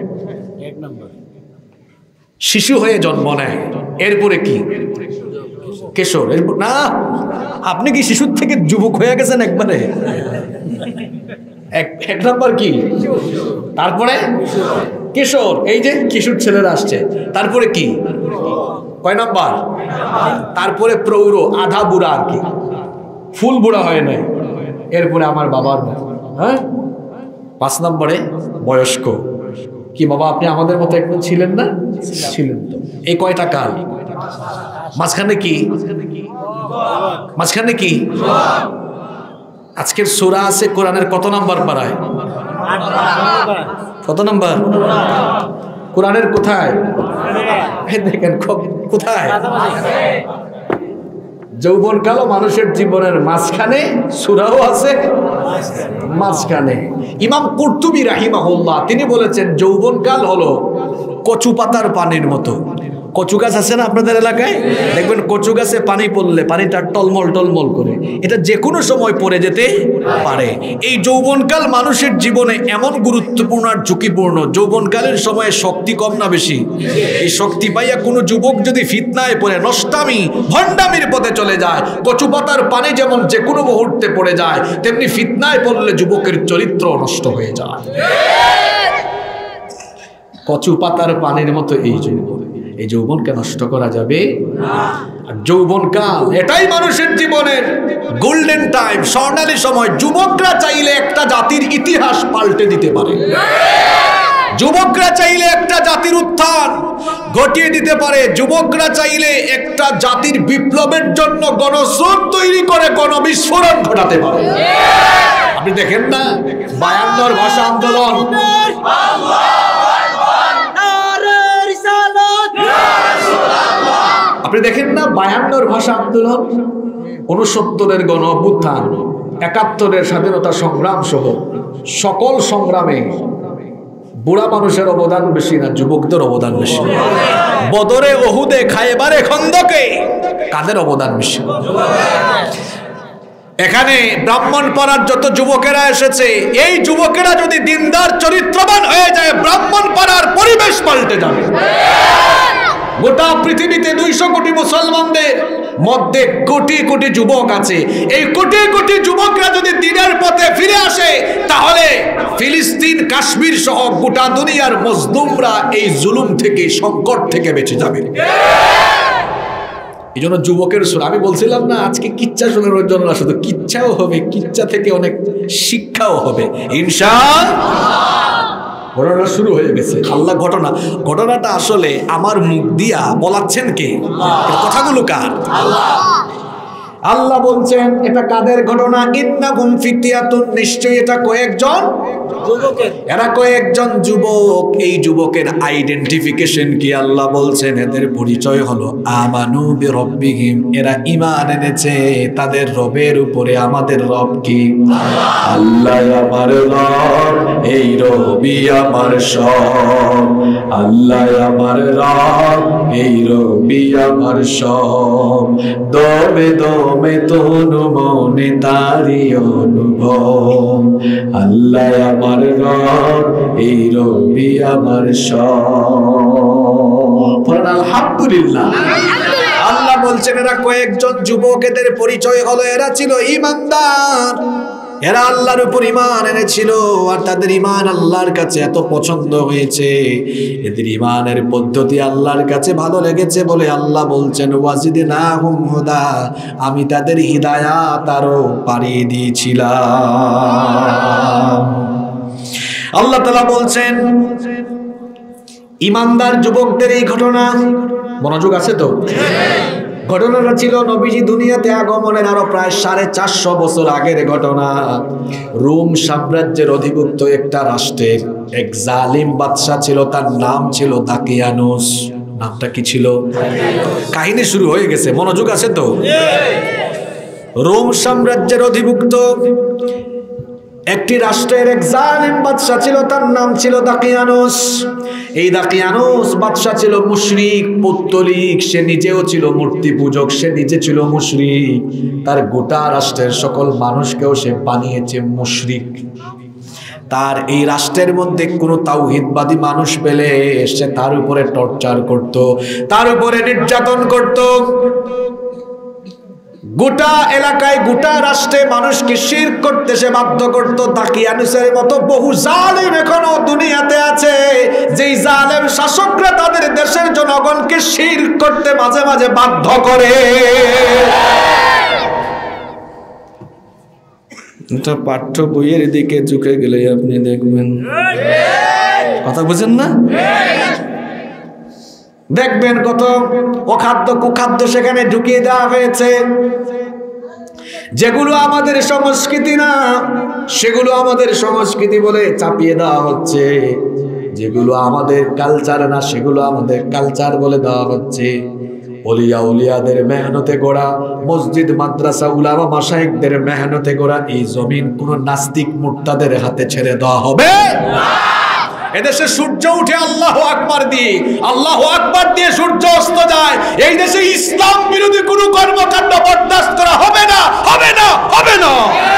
শিশু হয়ে জন্ম নেয়, এরপরে কি? কিশোর। এরপর না, আপনি কি শিশুর থেকে যুবক হয়ে গেছেন একবারে? এক নাম্বার কি? তারপরে কিশোর, এই যে কিশোর ছেলেরা আসছে। তারপরে কি? কয় নাম্বার? তারপরে প্রৌঢ়, আধা বুড়া আর কি, ফুল বুড়া হয় নাই। এরপরে আমার বাবার মতো। হ্যাঁ, 5 নম্বরে বয়স্ক। কি বাবা, আপনি আমাদের মতো একদম ছিলেন না? ছিলেন তো। এই কয়টা কাল? মাঝখানে কি? মাঝখানে কি? আজকের সূরা আছে কোরআনের কত নাম্বার পারায়? কত নাম্বার? কোরআনের কোথায়? দেখেন কোথায়? যৌবনকাল মানুষের জীবনের মাঝখানে, সূরাও আছে মাঝখানে। ইমাম কুরতুবী রাহিমাহুল্লাহ তিনি বলেছেন, যৌবনকাল হলো কচু পাতার পানির মতো। কচু গাছ আছে না আপনাদের এলাকায়? দেখবেন কচু গাছে পানি পড়লে পানিটা টলমল টলমল করে, এটা যে কোনো সময় পড়ে যেতে পারে। এই যৌবনকাল মানুষের জীবনে এমন গুরুত্বপূর্ণ আর ঝুঁকিপূর্ণ। যৌবনকালের সময়ে শক্তি কম না বেশি? এই শক্তি পাইয়া কোনো যুবক যদি ফিতনায় পড়ে, নষ্টামি ভণ্ডামির পথে চলে যায়, কচু পাতার পানি যেমন যে কোনো মুহূর্তে পড়ে যায়, তেমনি ফিতনায় পড়লে যুবকের চরিত্র নষ্ট হয়ে যায়। কচু পাতার পানির মতো এই যুবক। এই যৌবনকে নষ্ট করা যাবে না। যৌবনকাল এটাই মানুষের জীবনের গোল্ডেন টাইম, স্বর্ণালী সময়। যুবকরা চাইলে একটা জাতির ইতিহাস পাল্টে দিতে পারে, যুবকরা চাইলে একটা জাতির উত্থান ঘটিয়ে দিতে পারে, যুবকরা চাইলে একটা জাতির বিপ্লবের জন্য গণস্রোত তৈরি করে গণবিস্ফোরণ ঘটাতে পারে। আপনি দেখেন না 52 ভাষা আন্দোলন, আপনি দেখেন না 52 ভাষা আন্দোলন, 69-এর গণ অভ্যুত্থান, 71-এর স্বাধীনতা সংগ্রাম সহ সকল সংগ্রামে বুড়া মানুষের অবদান বেশি না, যুবকদের অবদান বেশি। বদরে, ওহুদে, খায়বারে, খন্দকে কাদের অবদান বেশি? এখানে ব্রাহ্মণপাড়ার যত যুবকেরা এসেছে, এই যুবকেরা যদি দিনদার চরিত্রবান হয়ে যায়, ব্রাহ্মণপাড়ার পরিবেশ পাল্টে যাবে। গোটা পৃথিবীতে 200 কোটি মুসলমানদের মধ্যে কোটি কোটি যুবক আছে। এই কোটি কোটি যুবকরা যদি দিনের পথে ফিরে আসে, তাহলে ফিলিস্তিন, কাশ্মীর সহ গোটা দুনিয়ার মজলুমরা এই জুলুম থেকে, সংকট থেকে বেঁচে যাবে। এই জন্য যুবকের সুর, আমি বলছিলাম না আজকে কিচ্ছা শোনানোর জন্য না, শুধু কিচ্ছাও হবে, কিচ্ছা থেকে অনেক শিক্ষাও হবে ইনশাআল্লাহ। ঘটনা শুরু হয়ে গেছে। আল্লাহ ঘটনাটা আসলে আমার মুখ দিয়া বলাচ্ছেন কে? কথাগুলো কার? আল্লাহ বলছেন এটা কাদের ঘটনা? ইন্নাকুম ফিতিয়াতুন, নিশ্চয়ই এটা কয়েকজন যুবকের, এরা কয়েকজন যুবক। এই যুবকের আইডেন্টিফিকেশন কি? আল্লাহ বলছেন এদের পরিচয় হলো আমানু বিরব্বিহিম, এরা ঈমান এনেছে তাদের রবের উপরে। আমাদের রব কি? আল্লাহ আমার রব, এই রবি আমার সব। আল্লাহ আমার রব, এই রবি আমার সব। দমে দমে তনু মনে তারি অনুভব। আল্লাহ আমার রব, এই রবি আমার সব। আলহামদুলিল্লাহ। আল্লাহ বলছেন এরা কয়েকজন যুবক, এদের পরিচয় হলো এরা ছিল ঈমানদার, এরা আল্লাহর উপর ঈমান এনেছিল, আর তাদের ঈমান আল্লাহর কাছে এত পছন্দ হয়েছে, এদের ঈমানের পদ্ধতি আল্লাহর কাছে ভালো লেগেছে বলে আল্লাহ বলছেন ওয়াজিদনাহুম হুদা, আমি তাদের হিদায়াত আরো বাড়িয়ে দিয়েছিলাম। আল্লাহ তাআলা বলছেন ঈমানদার যুবকদের এই ঘটনা, মনোযোগ আছে তো? ঘটনাটা ছিল নবীজি দুনিয়াতে আগমনের আরো প্রায় 450 বছর আগের ঘটনা। রোম সাম্রাজ্যের অধিভুক্ত একটা রাষ্ট্রের এক জালিম বাদশা ছিল, তার নাম ছিল দাকিয়ানুস। নামটা কি ছিল? কাহিনী শুরু হয়ে গেছে, মনোযোগ আছে তো? রোম সাম্রাজ্যের অধিভুক্ত একটি রাষ্ট্রের এক জালিম বাদশা ছিল, তার নাম ছিল দাকিয়ানুস। এই দাকিয়ানুস বাদশা ছিল মুশরিক, পৌত্তলিক, সে নিজেও ছিল মূর্তি পূজক, সে নিজে ছিল মুশরিক, তার গোটা রাষ্ট্রের সকল মানুষকেও সে বানিয়েছে মুশরিক। তার এই রাষ্ট্রের মধ্যে কোনো তাওহীদবাদী মানুষ পেলে সে তার উপরে টর্চার করত, তার উপরে নির্যাতন করত। গোটা এলাকায়, গোটা রাষ্ট্রে মানুষকে শিরক করতে সে বাধ্য করত। দাকিয়ানুসের মতো বহু জালেম এখনো দুনিয়াতে আছে, যেই জালেম শাসকরা তাদের দেশের জনগণকে শিরক করতে মাঝে মাঝে বাধ্য করে। এটা পাঠ্য বইয়ের দিকে ঝুঁকে গেলে আপনি দেখবেন, কথা বুঝেন না? দেখবেন কত অখাদ্য কুখাদ্য সেখানে ঢুকিয়ে দেওয়া হয়েছে, যেগুলো আমাদের সংস্কৃতি না সেগুলো আমাদের সংস্কৃতি বলে চাপিয়ে দেওয়া হচ্ছে, যেগুলো আমাদের কালচার না সেগুলো আমাদের কালচার বলে দেওয়া হচ্ছে। ওলিয়া উলিয়াদের মেহনতে গড়া মসজিদ, মাদ্রাসা, উলামা মাশায়েখদের মেহনতে গড়া এই জমিন কোন নাস্তিক মুরতাদের হাতে ছেড়ে দেওয়া হবে না। এদেশে সূর্য উঠে আল্লাহু আকবার দিয়ে, আল্লাহু আকবার দিয়ে সূর্য অস্ত যায়। এই দেশে ইসলাম বিরোধী কোনো কর্মকাণ্ড বরদাস্ত করা হবে না, হবে না, হবে না।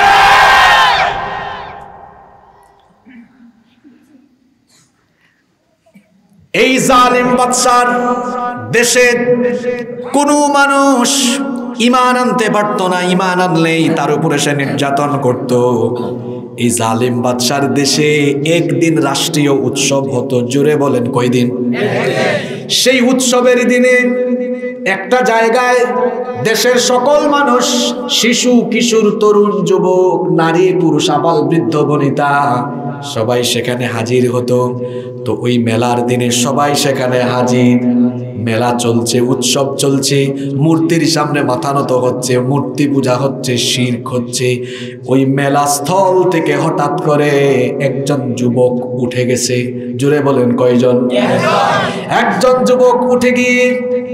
এই জালিম বাদশার দেশে কোনো মানুষ ঈমান আনতে পারতো না, ঈমান আনলেই তার উপরে সে নির্যাতন করত। এই জালিম বাদশার দেশে একদিন রাষ্ট্রীয় উৎসব হতো। জোরে বলেন কয়দিন? সেই উৎসবের দিনে একটা জায়গায় দেশের সকল মানুষ, শিশু কিশোর তরুণ যুবক নারী পুরুষ আবাল বৃদ্ধ বনিতা সবাই সেখানে হাজির হতো। তো ওই মেলার দিনে সবাই সেখানে হাজির। মেলা চলছে, উৎসব চলছে, মূর্তির সামনে মাথা নত হচ্ছে, মূর্তি পূজা হচ্ছে, শিরক হচ্ছে। ওই মেলা স্থল থেকে হঠাৎ করে একজন যুবক উঠে গেছে। জোরে বলেন কয়জন? একজন যুবক উঠে গিয়ে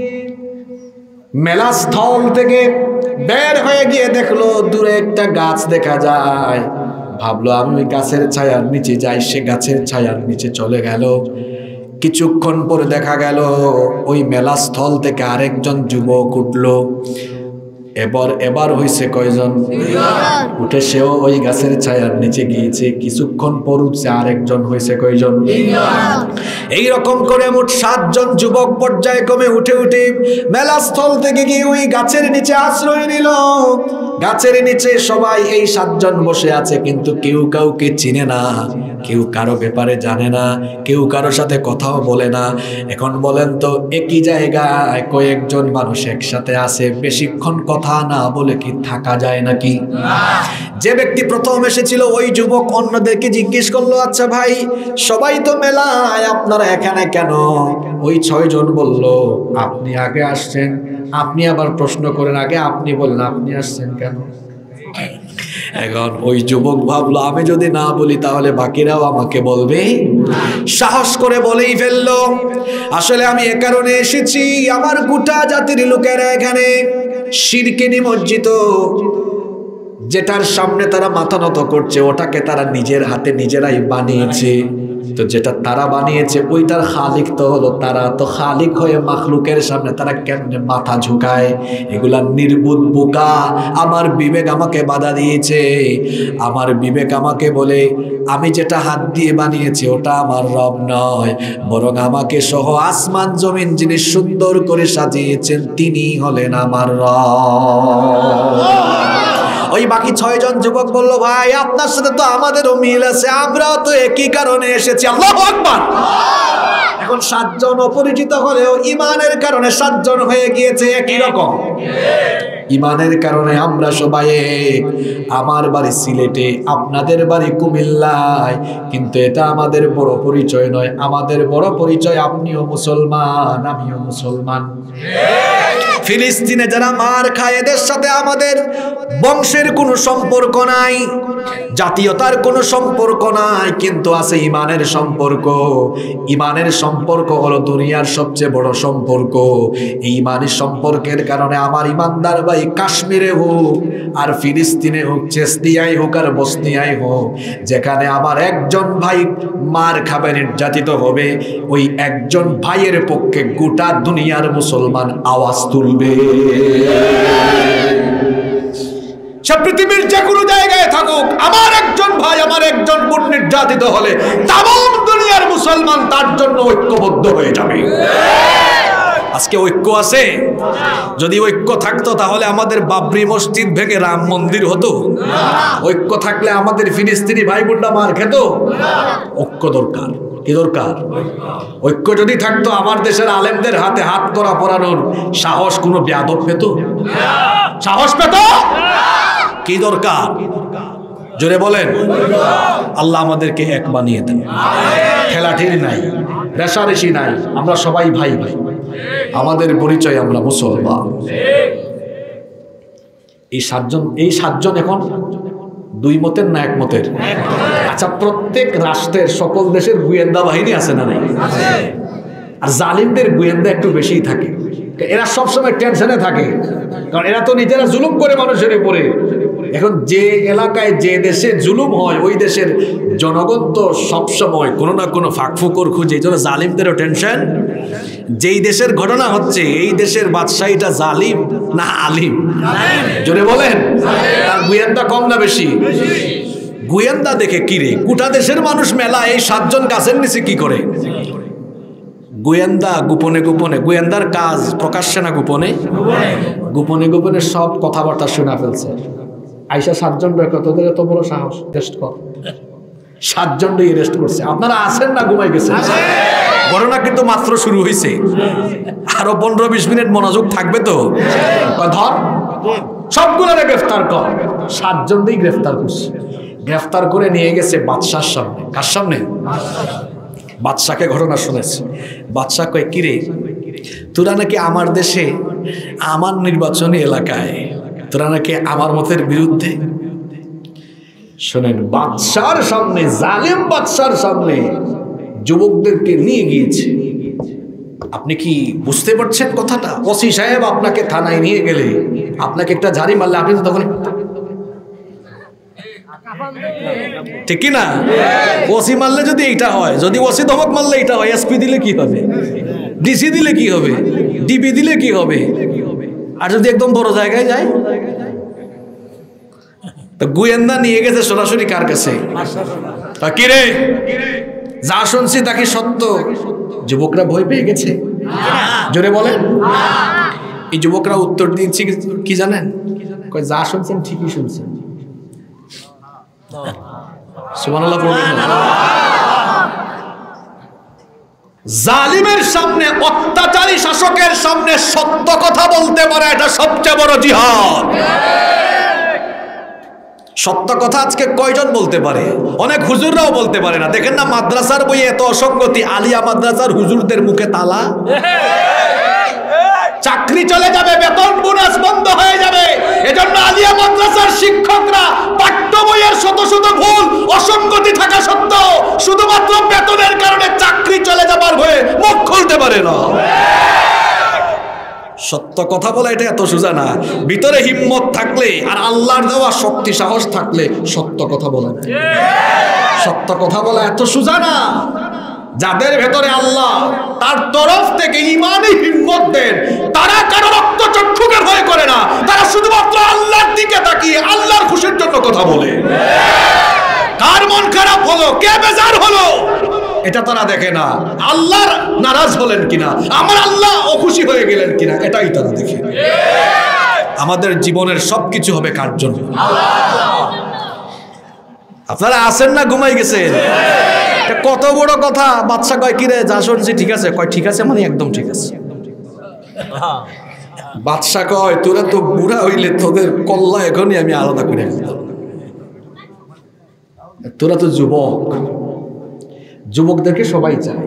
মেলা স্থল থেকে বের হয়ে গিয়ে দেখলো দূরে একটা গাছ দেখা যায়। ভাবলো আমি ওই গাছের ছায়ার নিচে যাই। সে গাছের ছায়ার নিচে চলে গেল। কিছুক্ষণ পরে দেখা গেল ওই মেলা স্থল থেকে আরেকজন যুবক উঠলো। এবার হয়েছে কয়জন? উঠে সেও ওই গাছের ছায়ার নিচে গিয়েছে। কিছুক্ষণ পর উঠছে আরেকজন, হয়েছে কয়জন? এইরকম করে মোট 7 জন যুবক পর্যায়ক্রমে উঠে মেলা স্থল থেকে গিয়ে ওই গাছের নিচে আশ্রয় নিল। গাছের নিচে সবাই এই 7 জন বসে আছে, কিন্তু কেউ কাউকে চিনে না, কেউ কারো ব্যাপারে জানে না, কেউ কারোর সাথে কথাও বলে না। এখন বলেন তো, একই জায়গায় কয়েকজন মানুষ একসাথে আছে, বেশিক্ষণ কথা না বলে কি থাকা যায় নাকি? যে ব্যক্তি প্রথম এসেছিল ওই যুবক অন্যদেরকে জিজ্ঞেস করলো, আচ্ছা ভাই সবাই তো মেলায়, আপনারা এখানে কেন? ওই 6 জন বলল, আপনি আগে আসছেন। আপনি আবার প্রশ্ন করেন, আগে আপনি বলেন আপনি আসছেন কেন? এখন ওই যুবক ভাবলো আমি যদি না বলি তাহলে বাকিরাও আমাকে বলবে। সাহস করে বলেই ফেললো, আসলে আমি এ কারণে এসেছি, আমার গোটা জাতির লোকেরা এখানে শিরকে নিমজ্জিত। যেটার সামনে তারা মাথা নত করছে ওটাকে তারা নিজের হাতে নিজেরাই বানিয়েছে। তো যেটা তারা বানিয়েছে ওইটার খালিক তো হলো তারা। তো খালিক হয়ে মাখলুকের সামনে তারা কেমনে মাথা ঝুঁকায়? এগুলা নির্বুদ্ধ বোকা। আমার বিবেক আমাকে বাধা দিয়েছে। আমার বিবেক আমাকে বলে আমি যেটা হাত দিয়ে বানিয়েছি ওটা আমার রব নয়, বরং আমাকে সহ আসমান জমিন যিনি সুন্দর করে সাজিয়েছেন তিনি হলেন আমার রব। ওই বাকি 6 জন যুবক বলল, ভাই আপনার সাথে তো আমাদেরও মিল আছে, আমরাও তো একই কারণে এসেছি। আল্লাহু আকবার। এখন 7 জন অপরিচিত হলেও ইমানের কারণে 7 জন হয়ে গিয়েছে একই রকম। ইমানের কারণে আমরা সবাই এক। আমার বাড়ি সিলেটে, আপনাদের বাড়ি কুমিল্লায়, কিন্তু এটা আমাদের বড় পরিচয় নয়। আমাদের বড় পরিচয় আপনিও মুসলমান, আমিও মুসলমান। ফিলিস্তিনে যারা মার খায় এদের সাথে আমাদের বংশের কোনো সম্পর্ক নাই, জাতীয়তার কোনো সম্পর্ক নাই, কিন্তু আছে ইমানের সম্পর্ক। ইমানের সম্পর্ক হলো দুনিয়ার সবচেয়ে বড় সম্পর্ক। এই ইমানের সম্পর্কের কারণে আমার ইমানদার ভাই কাশ্মীরে হোক আর ফিলিস্তিনে হোক, চেচনিয়ায় হোক আর বসনিয়ায় হোক, যেখানে আমার একজন ভাই মার খাবে, নির্যাতিত হবে, ওই একজন ভাইয়ের পক্ষে গোটা দুনিয়ার মুসলমান আওয়াজ তুলবে। সে পৃথিবীর যে কোনো জায়গায় থাকুক, আমার একজন ভাই আমার একজন বোন নির্যাতিত হলে তামাম দুনিয়ার মুসলমান তার জন্য ঐক্যবদ্ধ হয়ে যাবে। আজকে ঐক্য আছে? যদি ঐক্য থাকতো তাহলে আমাদের বাবরি মসজিদ ভেঙে রাম মন্দির হতো? ঐক্য থাকলে আমাদের ফিলিস্তিনি ভাই বোনরা মার খেত? ঐক্য দরকার। কি দরকার? ঐক্য যদি থাকতো আমার দেশের আলেমদের হাতে হাত করা পরানোর সাহস কোনো বেয়াদব পেত? সাহস পেত? কি দরকার? জোরে বলেন। আল্লাহ আমাদেরকে এক বানিয়ে দেন। ঠেলাঠেলি নাই, রেশারেশি নাই, আমরা সবাই ভাই ভাই। আমাদের পরিচয় আমরা মুসলমান। এই 7 জন এখন 2 মতের না 1 মতের? আচ্ছা, প্রত্যেক রাষ্ট্রের সকল দেশের গোয়েন্দা বাহিনী আছে না নাই? আর জালিমদের গোয়েন্দা একটু বেশিই থাকে। এরা সবসময় টেনশনে থাকে, কারণ এরা তো নিজেরা জুলুম করে মানুষের উপরে। এখন যে এলাকায় যে দেশে জুলুম হয় ওই দেশের জনগণ তো সবসময় কোনো না কোনো ফাঁকফুকর খুঁজে। এই জন্য জালিমদেরও টেনশন। যেই দেশের ঘটনা হচ্ছে এই দেশের বাদশাহীটা জালিম না আলিম? জোরে বলেন। আর গোয়েন্দা কম না বেশি? গোয়েন্দা দেখে কিরে গোটা দেশের মানুষ মেলা, এই 7 জন গাছের নিচে কি করে? গোয়েন্দা গোপনে গোপনে, গোয়েন্দার কাজ প্রকাশ্যে না গোপনে? গোপনে গোপনে সব কথাবার্তা শোনা ফেলছে। আইসা 7 জন রেখে, তোদের এত বড় সাহস, রেস্ট কর। 7 জনই রেস্ট করছে। আপনারা আছেন না ঘুমাই গেছেন? ঘটনা কিন্তু মাত্র শুরু হয়েছে, আরো 15-20 মিনিট মনোযোগ থাকবে তো। ধর সবগুলোরে গ্রেফতার কর। 7 জনকেই গ্রেফতার করছে। গ্রেফতার করে নিয়ে গেছে বাদশার সামনে। কার সামনে? বাদশাকে ঘটনা শুনেছে। বাদশা কয়, কিরে তোরা নাকি আমার দেশে, আমার নির্বাচনী এলাকায় তোরা নাকি আমার মতের বিরুদ্ধে। শোনেন, বাদশার সামনে, জালেম বাদশার সামনে যুবকদেরকে নিয়ে গিয়েছে। আপনি কি বুঝতে পারছেন কথাটা? ওসি সাহেব আপনাকে থানায় নিয়ে গেলে, আপনাকে একটা ঝাড়ি মারলে আপনি তো তখন, ঠিক কি না? ওসি মারলে যদি এইটা হয়, যদি ওসি ধমক মারলে এইটা হয়, এসপি দিলে কি হবে, ডিসি দিলে কি হবে, ডিবি দিলে কি হবে, আর যদি একদম বড় জায়গায় যায়? তো গোয়েন্দা নিয়ে গেছে সরাসরি কার কাছে? কি রে, যা শুনছি তা কি সত্য? যুবকরা ভয় পেয়ে গেছে, জোরে বলেন। এই যুবকরা উত্তর দিচ্ছে কি জানেন? যা শুনছেন ঠিকই শুনছেন। সুবহানাল্লাহ পড়বেন না। জালিমের সামনে, অত্যাচারী শাসকের সামনে সত্য কথা বলতে পারে, এটা সবচেয়ে বড় জিহাদ। সত্য কথা আজকে কয়জন বলতে পারে? অনেক হুজুররাও বলতে পারে না। দেখেন না মাদ্রাসার বইয়ে এত অসঙ্গতি, আলিয়া মাদ্রাসার হুজুরদের মুখে তালা। চাকরি চলে যাবে, বেতন বোনাস বন্ধ হয়ে যাবে। এজন্য আলিয়া মাদ্রাসার শিক্ষকরা পাঠ্য বইয়ের শত শত ভুল, অসঙ্গতি থাকা সত্ত্বেও শুধুমাত্র বেতনের কারণে চাকরি চলে যাবার ভয়ে মুখ খুলতে পারে না। সত্য কথা বলা এটা এত সোজা না। ভিতরে হিম্মত থাকলে আর আল্লাহর দেওয়া শক্তি সাহস থাকলে সত্য কথা বলা যায়। সত্য কথা বলা এত সোজা না। যাদের ভেতরে আল্লাহ তার তরফ থেকে ইমানি হিম্মত দেন, তারা কারো রক্ত চক্ষুকে ভয় করে না। তারা শুধুমাত্র আল্লাহর দিকে তাকিয়ে আল্লাহর খুশির জন্য কথা বলে। কার মন খারাপ হলো, কে বেজার হলো, এটা তারা দেখে না। আল্লাহর নারাজ হলেন কিনা, আমার আল্লাহ অখুশি হয়ে গেলেন কিনা, এটাই তারা দেখে। আমাদের জীবনের সবকিছু হবে কার জন্য? আপনারা আছেন না ঘুমাই গেছেন? কত বড় কথা। বাদশা কয়, কিরে যা শুনছি ঠিক আছে? কয় ঠিক আছে মানে একদম ঠিক আছে। বাদশা কয়, তোরা তো বুড়া হইলে তোদের কল্লা এখনই আমি আলাদা করে ফেলতাম। তোরা তো যুবক, যুবকদেরকে সবাই চায়,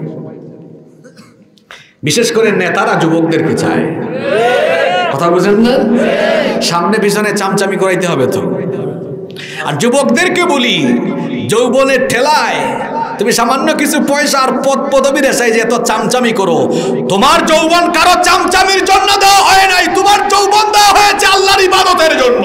বিশেষ করে নেতারা যুবকদেরকে চায়। কথা বুঝেন না? সামনে পিছনে চামচামি করাইতে হবে তো। আর যুবকদেরকে বলি, যৌবনের ঠেলায় তুমি সামান্য কিছু পয়সা আর পদ পদবীর এসে যে এত চামচামি করো, তোমার যৌবন কারো চামচামির জন্য দেওয়া হয় নাই। তোমার যৌবন দেওয়া হয়েছে আল্লাহর ইবাদতের জন্য।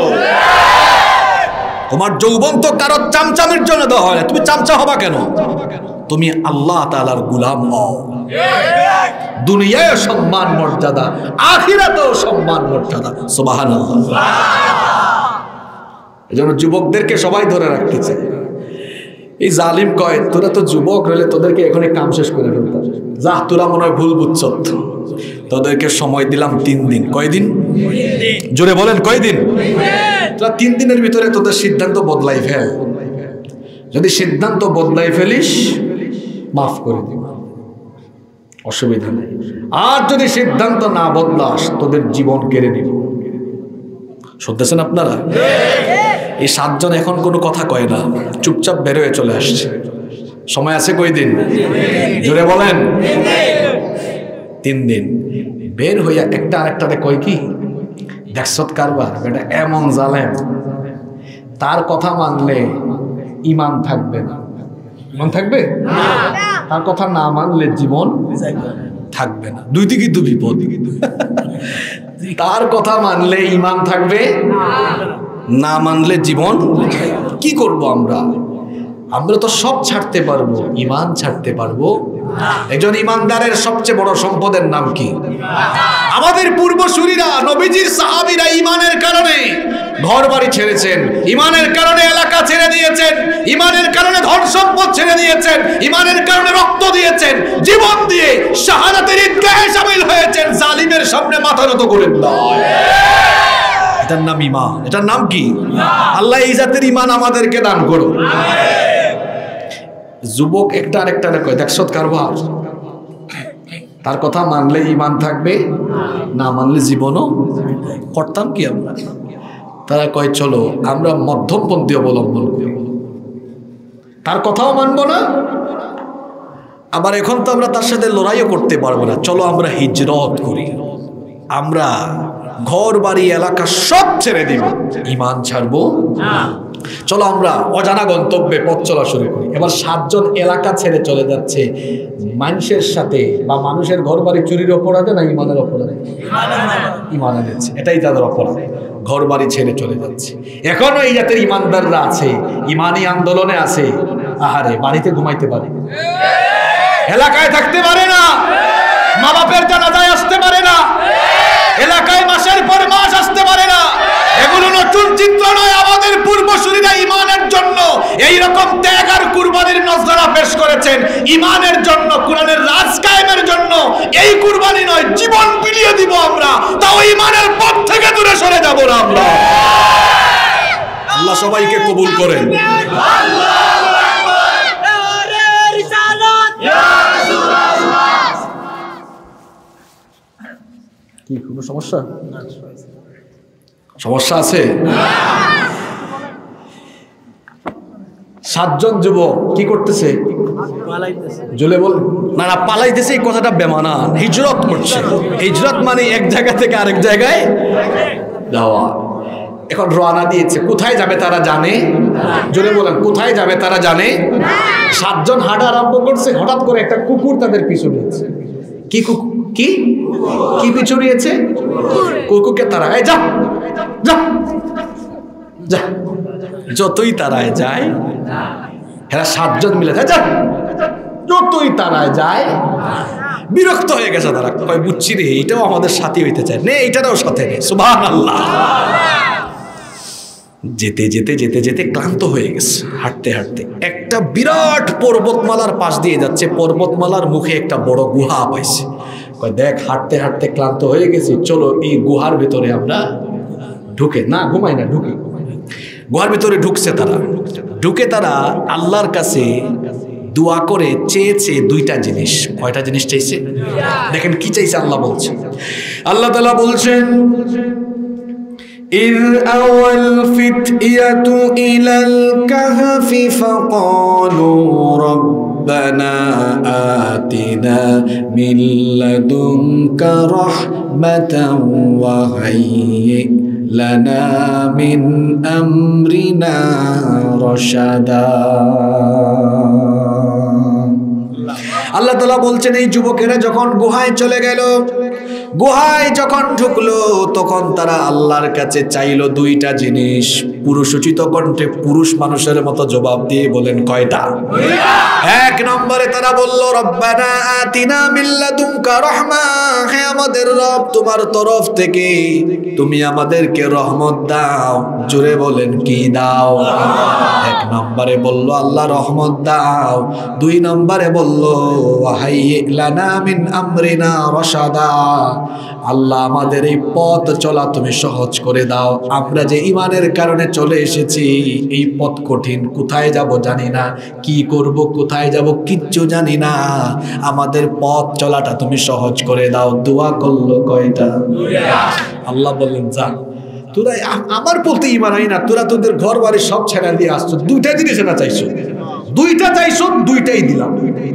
তোমার যৌবন তো কারো চামচামির জন্য দেওয়া হয় না। তুমি চামচা হবা কেন? তুমি আল্লাহ তাআলার গোলাম হও। দুনিয়ায় সম্মান মর্যাদা, আখিরাতেও সম্মান মর্যাদা। সুবহানাল্লাহ। এজন্য যুবকদেরকে সবাই ধরে রাখতে চায়। এই জালিম কয়, তোরা তো যুবক রইলে তোদেরকে এখনই কাম শেষ করে ফেলতাম। যা, তোরা মনে হয় ভুল বুঝছ। তোদেরকে সময় দিলাম 3 দিন। কয়দিন? জোরে বলেন কয়দিন? 3 দিনের ভিতরে তোদের সিদ্ধান্ত বদলাই ফেল। যদি সিদ্ধান্ত বদলাই ফেলিস মাফ করে দিব, অসুবিধা নেই। আর যদি সিদ্ধান্ত না বদলাস তোদের জীবন কেড়ে নিব। শুনতেছেন আপনারা? এই 7 জন এখন কোনো কথা কয় না, চুপচাপ বের হয়ে চলে আসছে। সময় আছে কয়দিন? জোরে বলেন। 3 দিন। বের হইয়া একটা আরেকটারে কয় কি, দেখছত কারবার, এটা এমন জালেম, তার কথা মানলে ইমান থাকবে না। ইমান থাকবে? তার কথা না মানলে জীবন থাকবে না। দুই দিকে দু বিপদ। তার কথা মানলে ইমান থাকবে, না মানলে জীবন। কি করব আমরা? আমরা তো সব ছাড়তে পারবো, ইমান ছাড়তে পারবো? একজন ইমানদারের সবচেয়ে বড় সম্পদের নাম কি? আমাদের পূর্বসূরীরা, নবীজির সাহাবীরা ইমানের কারণে ঘর বাড়ি ছেড়েছেন, ইমানের কারণে এলাকা ছেড়ে দিয়েছেন, ইমানের কারণে ধন সম্পদ ছেড়ে দিয়েছেন, ইমানের কারণে রক্ত দিয়েছেন, জীবন দিয়ে শাহাদাতের ঈদগাহে শামিল হয়েছেন। জালিমের সামনে মাথা নত করেন না। এটার নাম ঈমান। এটার নাম কি? আল্লাহ এই জাতের ঈমান আমাদেরকে দান করো। যুবক একটা আরেকটা কয়, দেখছত কারবার, তার কথা মানলে ঈমান থাকবে, না মানলে জীবনও। করতাম কি আমরা? তারা কয় চলো আমরা মধ্যমপন্থী অবলম্বন করি, তার কথাও মানবো না, আবার এখন তো আমরা তার সাথে লড়াইও করতে পারবো না, চলো আমরা হিজরত করি, আমরা ঘর বাড়ি এলাকা সব ছেড়ে দিব, ঈমান ছাড়বো না, চলো আমরা অজানা গন্তব্যে পথ চলা শুরু করি। এবার 7 জন এলাকা ছেড়ে চলে যাচ্ছে মানুষের সাথে, বা মানুষের ঘর বাড়ি চুরির অপরাধে না ঈমানের অপরাধে? ঈমান এনেছে, এটাই তাদের অপরাধ, ঘর বাড়ি ছেড়ে চলে যাচ্ছে। এখনো এই জাতের ঈমানদাররা আছে, ঈমানি আন্দোলনে আছে, আহারে বাড়িতে ঘুমাইতে পারে, এলাকায় থাকতে পারে না, মা বাপের জানাজায় আসতে পারে না, এলাকায় মাসের পর মাস আসতে পারে না। এগুলো নতুন চিত্র নয়, আমাদের পূর্বসূরীরা ঈমানের জন্য এই রকম ত্যাগ আর কুরবানির নজরানা পেশ করেছেন। ঈমানের জন্য, কোরআনের রাজ কায়েমের জন্য এই কুরবানি নয়, জীবন বিলিয়ে দিব আমরা, তাও ঈমানের পথ থেকে দূরে সরে যাব না আমরা। আল্লাহ সবাইকে কবুল করেন। কি কোনো সমস্যা? সমস্যা আছে? 7 জন যুবক কি করতেছে? জলে বল না, না পালাইতেছে, এই কথাটা বেমানা, হিজরত করছে। হিজরত মানে এক জায়গা থেকে আরেক জায়গায় যাওয়া। এখন রওনা দিয়েছে, কোথায় যাবে তারা জানে? জোরে বলেন, কোথায় যাবে তারা জানে? 7 জন হাঁটা আরম্ভ করছে, হঠাৎ করে একটা কুকুর তাদের পিছু নিয়েছে। কি কুকুর? কি কি পিছু নিয়েছে? কুকুরকে তারা যা যা যা, যতই তারায় যায়, এরা 7 জন মিলে যা, যতই তারায় যায়, বিরক্ত হয়ে গেছে তারা, কয় বুঝছি রে এইটাও আমাদের সাথী হইতে চায়, নে এইটারও সাথে নে। সুবহানাল্লাহ। যেতে যেতে যেতে যেতে ক্লান্ত হয়ে গেছে, হাঁটতে হাঁটতে একটা বিরাট পর্বতমালার পাশ দিয়ে যাচ্ছে, পর্বতমালার মুখে একটা বড় গুহা পাইছে। কয় দেখ হাঁটতে হাঁটতে ক্লান্ত হয়ে গেছি, চলো এই গুহার ভিতরে আমরা ঢুকে, না ঘুমাই না, ঢুকে। গুহার ভিতরে ঢুকছে তারা, ঢুকে তারা আল্লাহর কাছে দোয়া করে চেয়েছে 2টা জিনিস। কয়টা জিনিস চাইছে? দেখেন কি চাইছে আল্লাহ বলছে। আল্লাহ তাআলা বলছেন, إذ أوى الفتية إلى الكهف فقالوا ربنا آتنا من لدنك رحمة وهيئ لنا من أمرنا رشدا। আল্লাহ তাআলা বলছেন, এই যুবকেরা যখন গুহায় চলে গেল, গুহায় যখন ঢুকলো, তখন তারা আল্লাহর কাছে চাইলো 2টা জিনিস। পুরুষোচিত কণ্ঠে পুরুষ মানুষের মতো জবাব দিয়ে বলেন, কয়টা? 1 নম্বরে তারা বলল, রব্বানা আতিনা মিন লাদুনকা রাহমা, হে আমাদের রব, তোমার তরফ থেকে তুমি আমাদেরকে রহমত দাও। জোরে বলেন, কি দাও? 1 নম্বরে বলল আল্লাহ রহমত দাও, 2 নম্বরে বলল ওয়াহাইয়্যি লানা মিন আমরিনা রাশাদা, আল্লাহ আমাদের এই পথ চলা তুমি সহজ করে দাও। আমরা যে ঈমানের কারণে চলে এসেছি, এই পথ কঠিন, কোথায় যাব জানি না, কি করব কোথায় যাব কিচ্ছু জানি না, আমাদের পথ চলাটা তুমি সহজ করে দাও। দোয়া করলো কয়টা? আল্লাহ বললেন, যা তোরা আমার প্রতি ঈমান আই না, তোরা তোদের ঘর বাড়ি সব ছেড়ে দিয়ে আসছো, 2টা জিনিস না চাইছো, 2টা চাইছো, 2টাই দিলাম।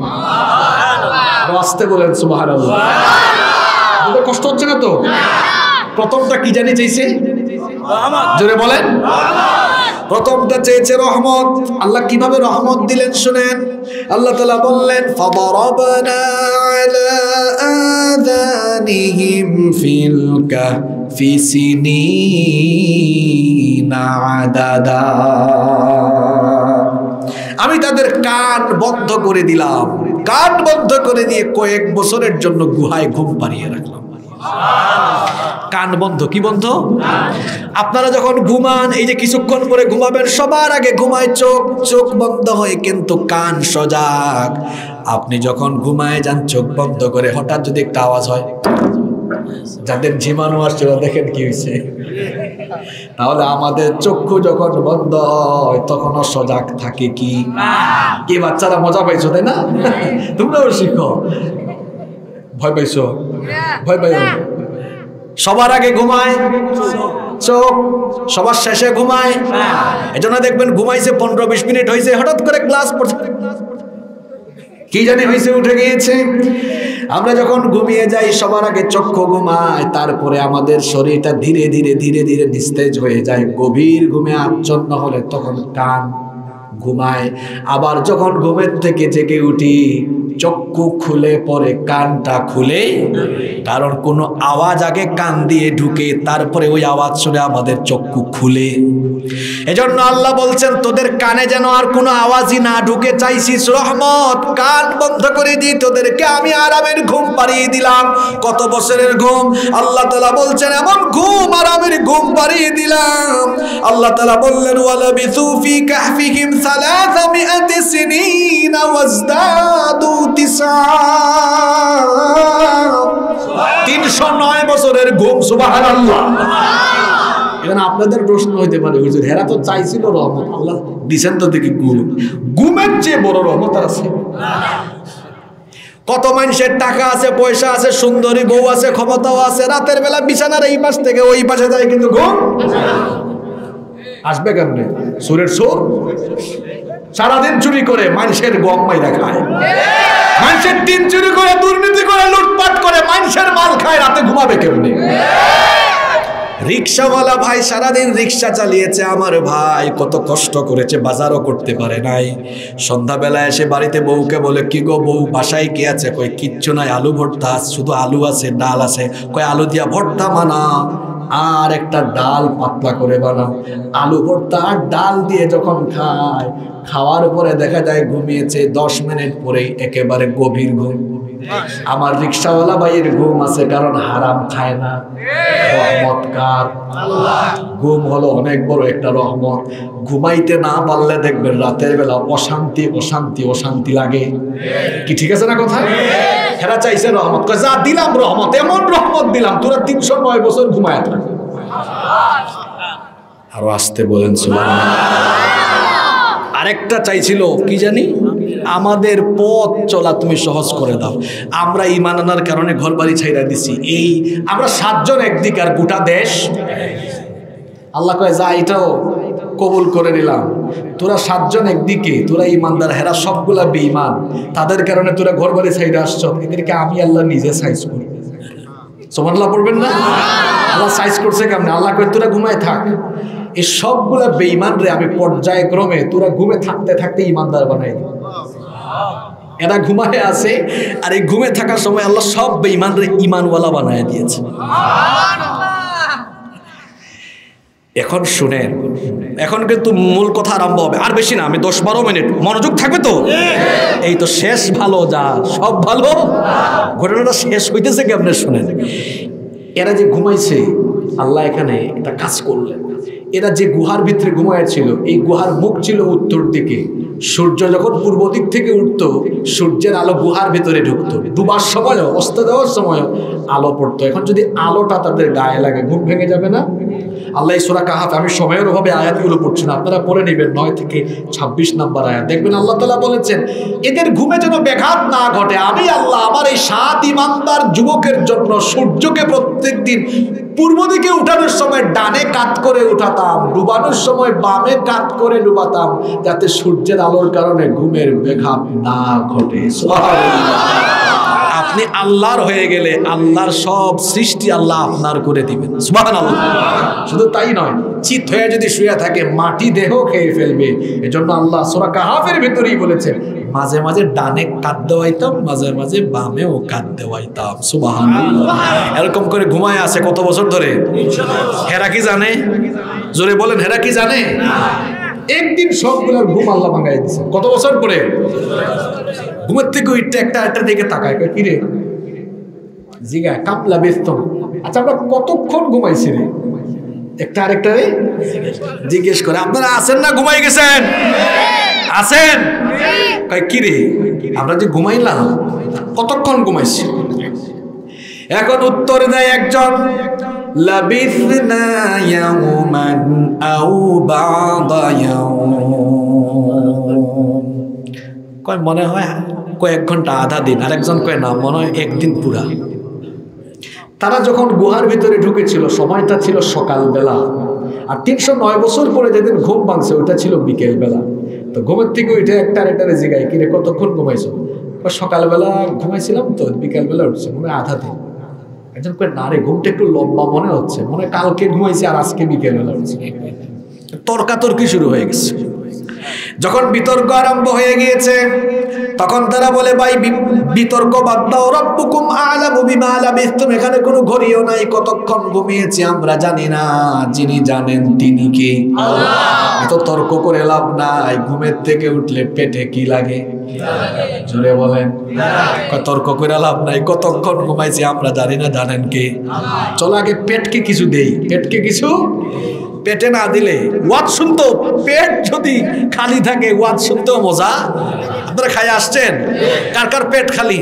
আসতে বলেন সুবহানাল্লাহ। কষ্ট হচ্ছে না তো? প্রথমটা কি জানি চাইছে? জোরে বলেন। প্রথমটা চেয়েছে রহমত। আল্লাহ কিভাবে রহমত দিলেন শুনেন। আল্লাহ তাআলা বললেন, ফাদারাবনা আলা আযানিহিম ফিল কাহফি সিনিনা আদাদা, আমি তাদের কান বন্ধ করে দিলাম, কান বন্ধ করে দিয়ে কয়েক বছরের জন্য গুহায় ঘুম পাড়িয়ে রাখলাম। কান বন্ধ। কি বন্ধ? আপনারা যখন ঘুমান, এই যে কিছুক্ষণ পরে ঘুমাবেন, সবার আগে ঘুমায় চোখ, চোখ বন্ধ হয় কিন্তু কান সজাগ। আপনি যখন ঘুমায় যান চোখ বন্ধ করে, হঠাৎ যদি একটা আওয়াজ হয়, যাদের ঝিমানো আসছে দেখেন কি হয়েছে। তাহলে আমাদের চক্ষু যখন বন্ধ হয় তখনও সজাগ থাকে কি? কি বাচ্চারা মজা পাইছো তাই না? তোমরাও শিখো। ভয় পাইছো? ভয় পাইও না। সবার আগে ঘুমায় চোখ, সবার শেষে ঘুমায়। এজন্য দেখবেন ঘুমাইছে 15-20 মিনিট হয়েছে, হঠাৎ করে ক্লাস পড়ছে, কি জানি হয়েছে, উঠে গিয়েছে। আমরা যখন ঘুমিয়ে যাই সবার আগে চক্ষু ঘুমায়, তারপরে আমাদের শরীরটা ধীরে ধীরে ধীরে ধীরে নিস্তেজ হয়ে যায়। গভীর ঘুমে আচ্ছন্ন হলে তখন কান ঘুমায়। আবার যখন ঘুমের থেকে জেগে উঠি চক্ষু খুলে পরে কানটা খুলে, কারণ কোনো আওয়াজ আগে কান দিয়ে ঢুকে, তারপরে ওই আওয়াজ শুনে আমাদের চক্ষু খুলে। এজন্য আল্লাহ বলছেন তোদের কানে যেন আর কোনো আওয়াজই না ঢুকে, চাইছিস রহমত, কান বন্ধ করে দিই, তোদেরকে আমি আরামের ঘুম পাড়িয়ে দিলাম। কত বছরের ঘুম? আল্লাহ তাআলা বলছেন এমন ঘুম, আরামের ঘুম পাড়িয়ে দিলাম। আল্লাহ তাআলা বললেন ওয়ালাবিসু ফি কাহফিহিম 300 সিনিন ওয়াজদাদু 309 বছরের ঘুম। সুবহানাল্লাহ। এখানে আপনাদের প্রশ্ন হইতে পারে, হুজুর হেরা তো চাইছিল রহমত, আল্লাহ দিছেন তো দেখি ঘুম। ঘুমের চেয়ে বড় রহমত আছে? কত মানুষের টাকা আছে, পয়সা আছে, সুন্দরী বউ আছে, ক্ষমতাও আছে, রাতের বেলা বিছানার এই পাশ থেকে ওই পাশে যায়, কিন্তু ঘুম আসবে কেমনে? সুরের সুর সারাদিন চুরি করে মানুষের গম মাইরা খায়, মানুষের টিন চুরি করে, দুর্নীতি করে, লুটপাট করে মানুষের মাল খায়, রাতে ঘুমাবে কেমনে? রিক্সাওয়ালা ভাই সারাদিন রিক্সা চালিয়েছে, আমার ভাই কত কষ্ট করেছে, বাজারও করতে পারে নাই। সন্ধ্যাবেলা এসে বাড়িতে বউকে বলে কি গো বউ বাসায় কি আছে? কয় কিচ্ছু নাই, আলু ভর্তা, শুধু আলু আছে, ডাল আছে। কয় আলু দিয়া ভর্তা বানাও আর একটা ডাল পাতলা করে বানাও। আলু ভর্তা আর ডাল দিয়ে যখন খায়, খাওয়ার পরে দেখা যায় ঘুমিয়েছে, 10 মিনিট পরেই একেবারে গভীর ঘুম। আমার রিক্সাওয়ালা ভাইয়ের ঘুম আছে, কারণ হারাম খায় না। রহমত কার? আল্লাহ। ঘুম হলো অনেক বড় একটা রহমত। ঘুমাইতে না পারলে দেখবেন রাতের বেলা অশান্তি অশান্তি অশান্তি লাগে। কি ঠিক আছে না কথা? হেরা চাইছে রহমত, কয় যা দিলাম রহমত, এমন রহমত দিলাম তোরা 309 বছর ঘুমায় থাক। আরো আসতে বলেন সুবহানাল্লাহ। আরেকটা চাইছিল কি জানি, আমাদের পথ চলা তুমি সহজ করে দাও। আমরা ঈমান আনার কারণে ঘর বাড়ি ছাইড়া দিছি, এই আমরা 7 জন একদিক আর গোটা দেশ। আল্লাহ কয় যা এটাও কবুল করে নিলাম, তোরা 7 জন একদিকে, তোরা ঈমানদার, হেরা সবগুলা বেঈমান, তাদের কারণে তোরা ঘর বাড়ি ছাইড়া আসছ, এদেরকে আমি আল্লাহ নিজে সাইজ করি। সুবহানাল্লাহ পড়বেন না? আল্লাহ সাইজ করছে কেমনে? আল্লাহ কয় তোরা ঘুমায় থাক, এই সবগুলা বেঈমান রে আমি পর্যায়ক্রমে তোরা ঘুমে থাকতে থাকতে ঈমানদার বানাই দিই। এরা ঘুমায় আছে, আর এই ঘুমে থাকার সময় আল্লাহ সব বেঈমান রে ঈমানওয়ালা বানায় দিয়েছে। এখন শুনেন, এখন কিন্তু মূল কথা আরম্ভ হবে, আর বেশি না, আমি 10-12 মিনিট, মনোযোগ থাকবে তো? এই তো শেষ ভালো, যা সব ভালো। ঘটনাটা শেষ হইতেছে কেমনে শুনেন। এরা যে ঘুমাইছে, আল্লাহ এখানে একটা কাজ করলেন। এরা যে গুহার ভিতরে ঘুমাইছিল, এই গুহার মুখ ছিল উত্তর দিকে। সূর্য যখন পূর্ব দিক থেকে উঠতো, সূর্যের আলো গুহার ভিতরে ঢুকতো, ডুবার সময়ও অস্ত দেওয়ার সময়ও আলো পড়তো। এখন যদি আলোটা তাদের গায়ে লাগে, ঘুম ভেঙে যাবে না? আল্লাহ সূরা কাহাফ, আমি সময়ের অভাবে আয়াতগুলো পড়ছি না, আপনারা পড়ে নেবেন, 9 থেকে 26 নম্বর আয়াত দেখবেন। আল্লাহ তাআলা বলেছেন এদের ঘুমে যেন ব্যাঘাত না ঘটে, আমি আল্লাহ আমার এই 7 ঈমানদার যুবকের জন্য সূর্যকে প্রত্যেকদিন পূর্ব দিকে উঠানোর সময় ডানে কাত করে উঠাতাম, ডুবানোর সময় বামে কাত করে ডুবাতাম, যাতে সূর্যের আলোর কারণে ঘুমের ব্যাঘাত না ঘটে। সুবহানাল্লাহ। আপনি আল্লাহর হয়ে গেলে আল্লাহর সব সৃষ্টি আল্লাহ আপনার করে দিবেন। সুবহানাল্লাহ। শুধু তাই নয়, চিত হয়ে যদি শুয়ে থাকে মাটি দেহ খেয়ে ফেলবে। এজন্য আল্লাহ সূরা কাহাফের ভিতরেই বলেছেন মাঝে মাঝে ডানে কাত দেওয়াইতাম, মাঝে মাঝে বামেও কাত দেওয়াইতাম। সুবহানাল্লাহ। এরকম করে ঘুমায় আছে কত বছর ধরে? হেরা কি জানে? জোরে বলেন, হেরা কি জানে? একদিন সবগুলোর ঘুম আল্লাহ ভাঙাই দিয়েছে। কত বছর পরে? ঘুমের থেকে উঠতে একটা দিকে তাকায়, কি রে জিগা কাপলা ব্যস্ত, আচ্ছা আমরা কতক্ষণ ঘুমাইছি রে? একটা আরেকটা রে জিজ্ঞেস করে, আপনারা আছেন না ঘুমাই গেছেন? আছেন? কি রে আমরা যে ঘুমাইলাম কতক্ষণ ঘুমাইছি? এখন উত্তর দেয় একজন, লাবিসনা ইয়াওমান আও বা'দা ইয়াওম। কয় মনে হয় কয় 1 ঘন্টা আধা দিন, আরেকজন কয় না মনে হয় 1 দিন পুরা। তারা যখন গুহার ভিতরে ঢুকেছিল সময়টা ছিল সকালবেলা, আর 309 বছর পরে যেদিন ঘুম ভাঙছে ওটা ছিল বিকেল বেলা। তো ঘুমের থেকে উঠে একটা জিগায়, কিরে কতক্ষণ ঘুমাইছো? সকালবেলা ঘুমাইছিলাম তো, বিকেলবেলা উঠছে, মনে হয় আধা দিন। একজন কয় না রে, ঘুমটা একটু লম্বা মনে হচ্ছে, মনে হয় কালকে ঘুমাইছি আর আজকে বিকেলবেলা উঠছে। তর্কাতর্কি শুরু হয়ে গেছে। যখন বিতর্ক আরম্ভ হয়ে গিয়েছে তখন তারা বলে, ভাই বিতর্ক বাদ দাও, রব্বুকুম আ'লামু বিমা লাবিসতুম, এখানে কোনো ঘড়িও নাই, কতক্ষণ ঘুমিয়েছি আমরা জানি না, যিনি জানেন তিনি কে? আল্লাহ। এত তর্ক করে লাভ নাই, ঘুমের থেকে উঠলে পেটে কি লাগে? জোরে বলেন। তর্ক করে লাভ নাই, কতক্ষণ ঘুমাইছি আমরা জানি না, জানেন কে? আল্লাহ। চলো আগে পেটকে কিছু দেই, পেটকে কিছু। পেটে না দিলে ওয়াজ শুনতো, পেট যদি খালি থাকে ওয়াজ শুনতেও মজা। আপনারা খাই আসছেন? কার কার পেট খালি?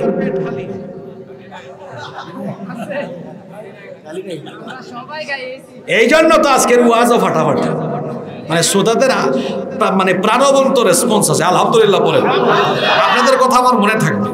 এই জন্য তো আজকের ওয়াজও ফাটাফাটি, মানে শ্রোতাদের মানে প্রাণবন্ত রেসপন্স আছে। আলহামদুলিল্লাহ বলেন, আপনাদের কথা আমার মনে থাকবে।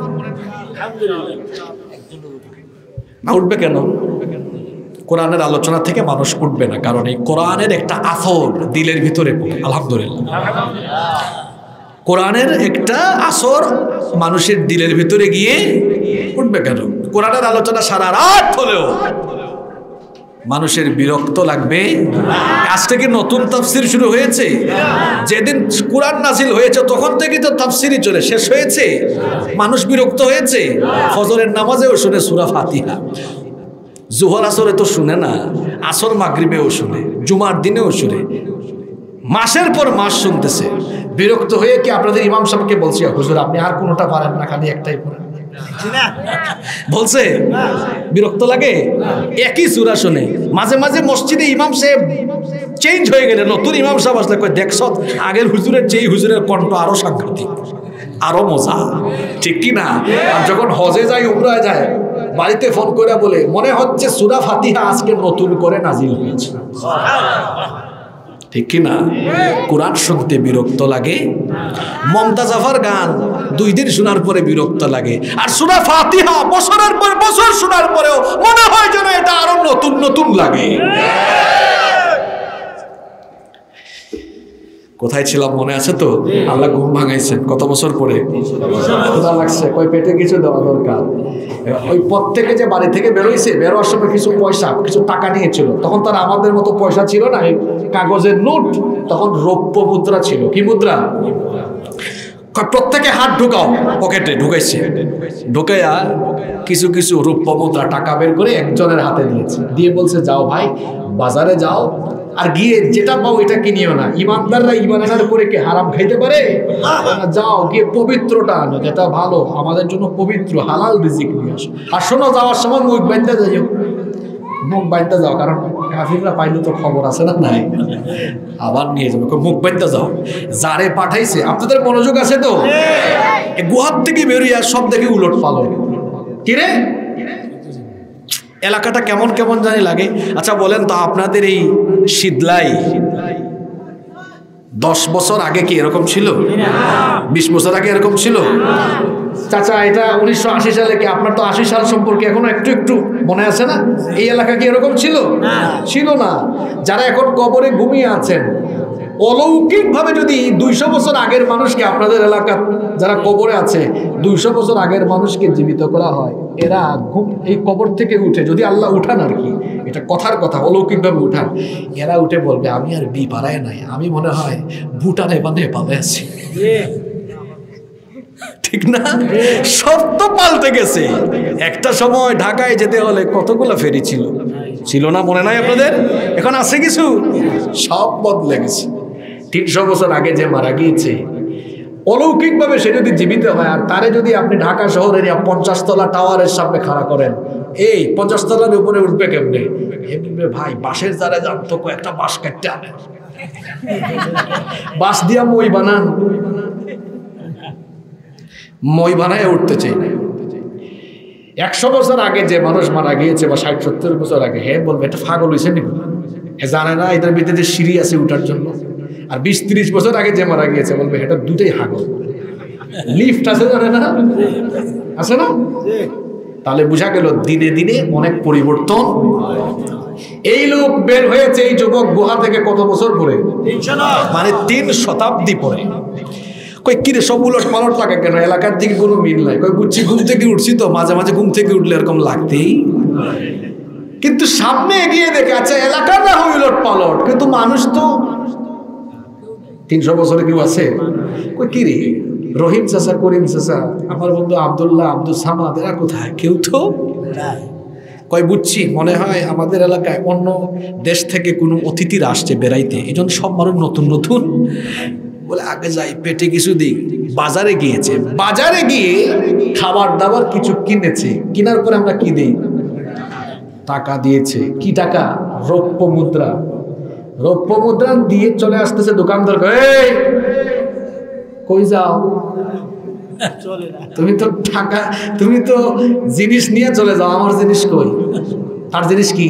না উঠবে কেন? কোরআনের আলোচনা থেকে মানুষ উঠবে না, কারণ এই কোরআনের একটা আসর দিলের ভিতরে। আলহামদুলিল্লাহ, কোরআনের একটা আসর মানুষের দিলের ভিতরে গিয়ে উঠবে কেন? কোরআনের আলোচনা সারা রাত হলেও মানুষের বিরক্ত লাগবে? আজ থেকে নতুন তাফসির শুরু হয়েছে? যেদিন কোরআন নাজিল হয়েছে তখন থেকে তো তাফসিরই চলে, শেষ হয়েছে? মানুষ বিরক্ত হয়েছে? ফজরের নামাজেও শুনে সূরা ফাতিহা, জোহর আসরে তো শুনে না, আসর মাগরিবেও শুনে, জুমার দিনেও শুনে, মাসের পর মাস শুনতেছে। বিরক্ত হয়ে কি আপনাদের ইমাম সাহেবকে বলছি, হুজুর আপনি আর কোনোটা পারেন না, খালি একটাই পড়েন? বলছে? বিরক্ত লাগে? একই সূরা শুনে, মাঝে মাঝে মসজিদে ইমাম সাহেব চেঞ্জ হয়ে গেলে, নতুন ইমাম সাহেব আসলে কই দেখছ আগের হুজুরের চেয়ে হুজুরের কণ্ঠ আরো সাংঘাতিক, আরো মজা, ঠিক কি না? আর যখন হজে যায়, উমরায় যায়, বাড়িতে ফোন করে বলে মনে হচ্ছে সূরা ফাতিহা আজকে নতুন করে নাজিল হয়েছে, ঠিক কি না? কোরআন শুনতে বিরক্ত লাগে? মমতাজ আফার গান 2 দিন শোনার পরে বিরক্ত লাগে, আর সূরা ফাতিহা বছরের পর বছর শোনার পরেও মনে হয় যেন এটা আরো নতুন নতুন লাগে। কোথায় ছিলাম মনে আছে তো? আল্লাহ ঘুম ভাঙাইছেন কত বছর পরে? ক্ষুধা লাগছে, কই পেটে কিছু দেওয়া দরকার। ওই পথ থেকে যে বাড়ি থেকে বেরোইছে, বেরোয়ার সময় কিছু পয়সা, কিছু টাকা নিয়েছিল। তখন তার আমাদের মতো পয়সা ছিল না, কাগজের নোট, তখন রৌপ্য মুদ্রা ছিল। কি মুদ্রা? প্রত্যেকে হাত ঢুকাও, পকেটে ঢুকাইছে, ঢুকাইয়া কিছু কিছু রৌপ্য মুদ্রা টাকা বের করে একজনের হাতে দিয়েছে, দিয়ে বলছে যাও ভাই বাজারে যাও, আর গিয়ে যেটা পাও এটা কিনিও না। ইমানদাররা ইমান আনার পরে কি হারাম খাইতে পারে? যাও গিয়ে পবিত্রটা আনো, যেটা ভালো আমাদের জন্য পবিত্র হালাল রিজিক নিয়ে আসো। আর শোনো, যাওয়ার সময় মুখ বাঁধতে যাও, মুখ বাঁধতে যাও, কারণ কাফিররা পাইলে তো খবর আছে না, নাই আবার নিয়ে যাবে, মুখ বাঁধতে যাও। যারে পাঠাইছে, আপনাদের মনোযোগ আছে তো? গুহার থেকে বেরিয়ে সব দেখে উলট পালট, কিরে এলাকাটা কেমন কেমন জানি লাগে। আচ্ছা বলেন তো, আপনাদের এই শীতলাই 10 বছর আগে কি এরকম ছিল? 20 বছর আগে এরকম ছিল? চাচা এটা 1980 সালে, কি আপনার তো 80 সাল সম্পর্কে এখনো একটু একটু মনে আছে না? এই এলাকা কি এরকম ছিল? ছিল না। যারা এখন কবরে ঘুমিয়ে আছেন, অলৌকিকভাবে যদি 200 বছর আগের মানুষকে, আপনাদের এলাকা যারা কবরে আছে 200 বছর আগের মানুষকে জীবিত করা হয়, এরা এই কবর থেকে উঠে, যদি আল্লাহ উঠান আর কি, এটা কথার কথা, অলৌকিকভাবে উঠান, এরা উঠে বলবে আমি আর বিপাড়ায় নাই, আমি মনে হয় ভুটানে বা নেপালে আছি। ঠিক না? সত্য পাল্টে গেছে। একটা সময় ঢাকায় যেতে হলে কতগুলো ফেরি ছিল, ছিল না? মনে নাই আপনাদের? এখন আছে কিছু? সব বদলে গেছে। 300 বছর আগে যে মারা গিয়েছে, অলৌকিকভাবে সে যদি জীবিত হয়, আর তারে যদি আপনি ঢাকা শহরের 50 তলা টাওয়ারের সামনে খাড়া করেন, এই 50 তলার উপরে উঠবে কেমনে? এমনি ভাই বাঁশের দ্বারা জানতো, একটা বাঁশ কাটতে আনে, বাঁশ দিয়া মই বানান, মই বানায় উঠতে চাই। 100 বছর আগে যে মানুষ মারা গিয়েছে, বা 60-70 বছর আগে, হে বলবে এটা পাগল হয়েছে নাকি? হে জানে না এদের ভিতরে সিঁড়ি আছে উঠার জন্য। আর 20-30 বছর আগে যে মারা গিয়েছে বলবে এটা দুটাই হাগল। লিফট আছে জানে না, আছে না? তাহলে বোঝা গেল দিনে দিনে অনেক পরিবর্তন। এই লোক বের হয়েছে, এই যুবক গুহা থেকে কত বছর পরে? মানে 3 শতাব্দী পরে। কই কিরে সব উলট পালট লাগে কেন? এলাকার দিকে কোনো মিল নাই। কই বুঝছি ঘুম থেকে উঠছি তো, মাঝে মাঝে ঘুম থেকে উঠলে এরকম লাগতেই। কিন্তু সামনে এগিয়ে দেখে আচ্ছা এলাকার না হয় উলট পালট, কিন্তু মানুষ তো 300 বছরে কেউ আছে? কই কিরে রহিম চাচা, করিম চাচা, আমার বন্ধু আব্দুল্লাহ, আব্দুল সামাদ, এরা কোথায়? কেউ তো কয় বুঝছি মনে হয় আমাদের এলাকায় অন্য দেশ থেকে কোনো অতিথিরা আসছে বেড়াইতে, এই জন্য সব মানুষ নতুন নতুন। বলে আগে যাই পেটে কিছু দিই। বাজারে গিয়েছে, বাজারে গিয়ে খাবার দাবার কিছু কিনেছে, কেনার পরে আমরা কি দিই? টাকা দিয়েছে। কি টাকা? রৌপ্য মুদ্রা। রৌপ্য মুদ্রা দিয়ে চলে আসতেছে দোকানদার, এই কই যাও? তুমি তো টাকা, তুমি তো জিনিস নিয়ে চলে যাও, আমার জিনিস কই? তার জিনিস কি?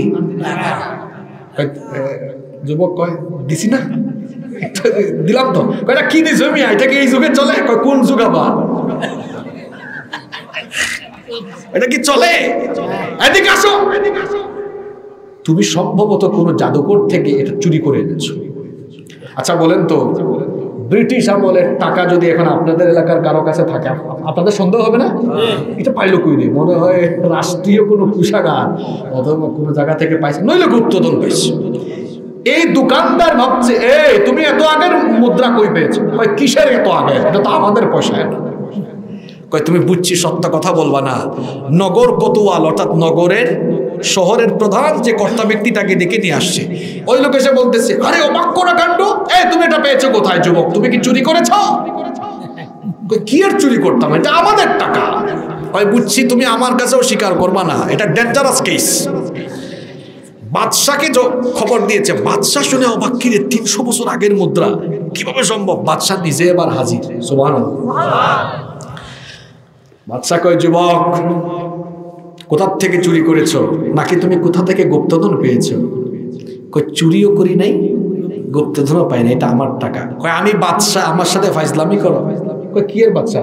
যুবক কয় দিছি না, দিলাম তো। কয়টা কি দিছ আমি? এটা কি এই যুগে চলে? কোন যুগ আবার? এটা কি চলে? এদিকে আসো। তুমি সম্ভবত কোনো জাদুকর থেকে এটা চুরি করে এনেছো। আচ্ছা বলেন তো, ব্রিটিশ আমলের টাকা যদি এখন আপনাদের এলাকার কারো কাছে থাকে, আপনাদের সন্দেহ হবে না? এটা পাইলো কইরে? মনে হয় রাষ্ট্রীয় কোনো কুষাগার অথবা কোনো জায়গা থেকে পাইছে, নইলে গুপ্তধন পাইছে। এই দোকানদার ভাবছে এই তুমি এত আগের মুদ্রা কই পেয়েছো? কয় কিসের এত আগে? এটা তো আমাদের পয়সা। কয় তুমি বুঝছি সত্য কথা বলবা না। নগর কোতোয়াল অর্থাৎ নগরের শহরের প্রধান যে কর্তা ব্যক্তিটাকে ডেকে নিয়ে আসছে, ওই লোক এসে বলতেছে আরে অবাক করা কাণ্ড, তুমি এটা পেয়েছো কোথায় যুবক? তুমি কি চুরি করেছো? কি আর চুরি করতাম, এটা আমাদের টাকা। কয় বুঝছি, তুমি আমার কাছেও স্বীকার করবা না, এটা ডেঞ্জারাস কেস। বাদশাকে খবর দিয়েছে, বাদশা শুনে অবাক, কিরে 300 বছর আগের মুদ্রা, কিভাবে সম্ভব? বাদশা নিজে এবার হাজির। সুবহানাল্লাহ। বাদশা কয় যুবক কোথা থেকে চুরি করেছো, নাকি তুমি কোথা থেকে গুপ্তধন পেয়েছো? কয় চুরিও করি নাই, গুপ্তধনও পাই না, এটা আমার টাকা। কয় আমি বাদশা, আমার সাথে ফাইজলামি করো? কয় কি এর বাদশা?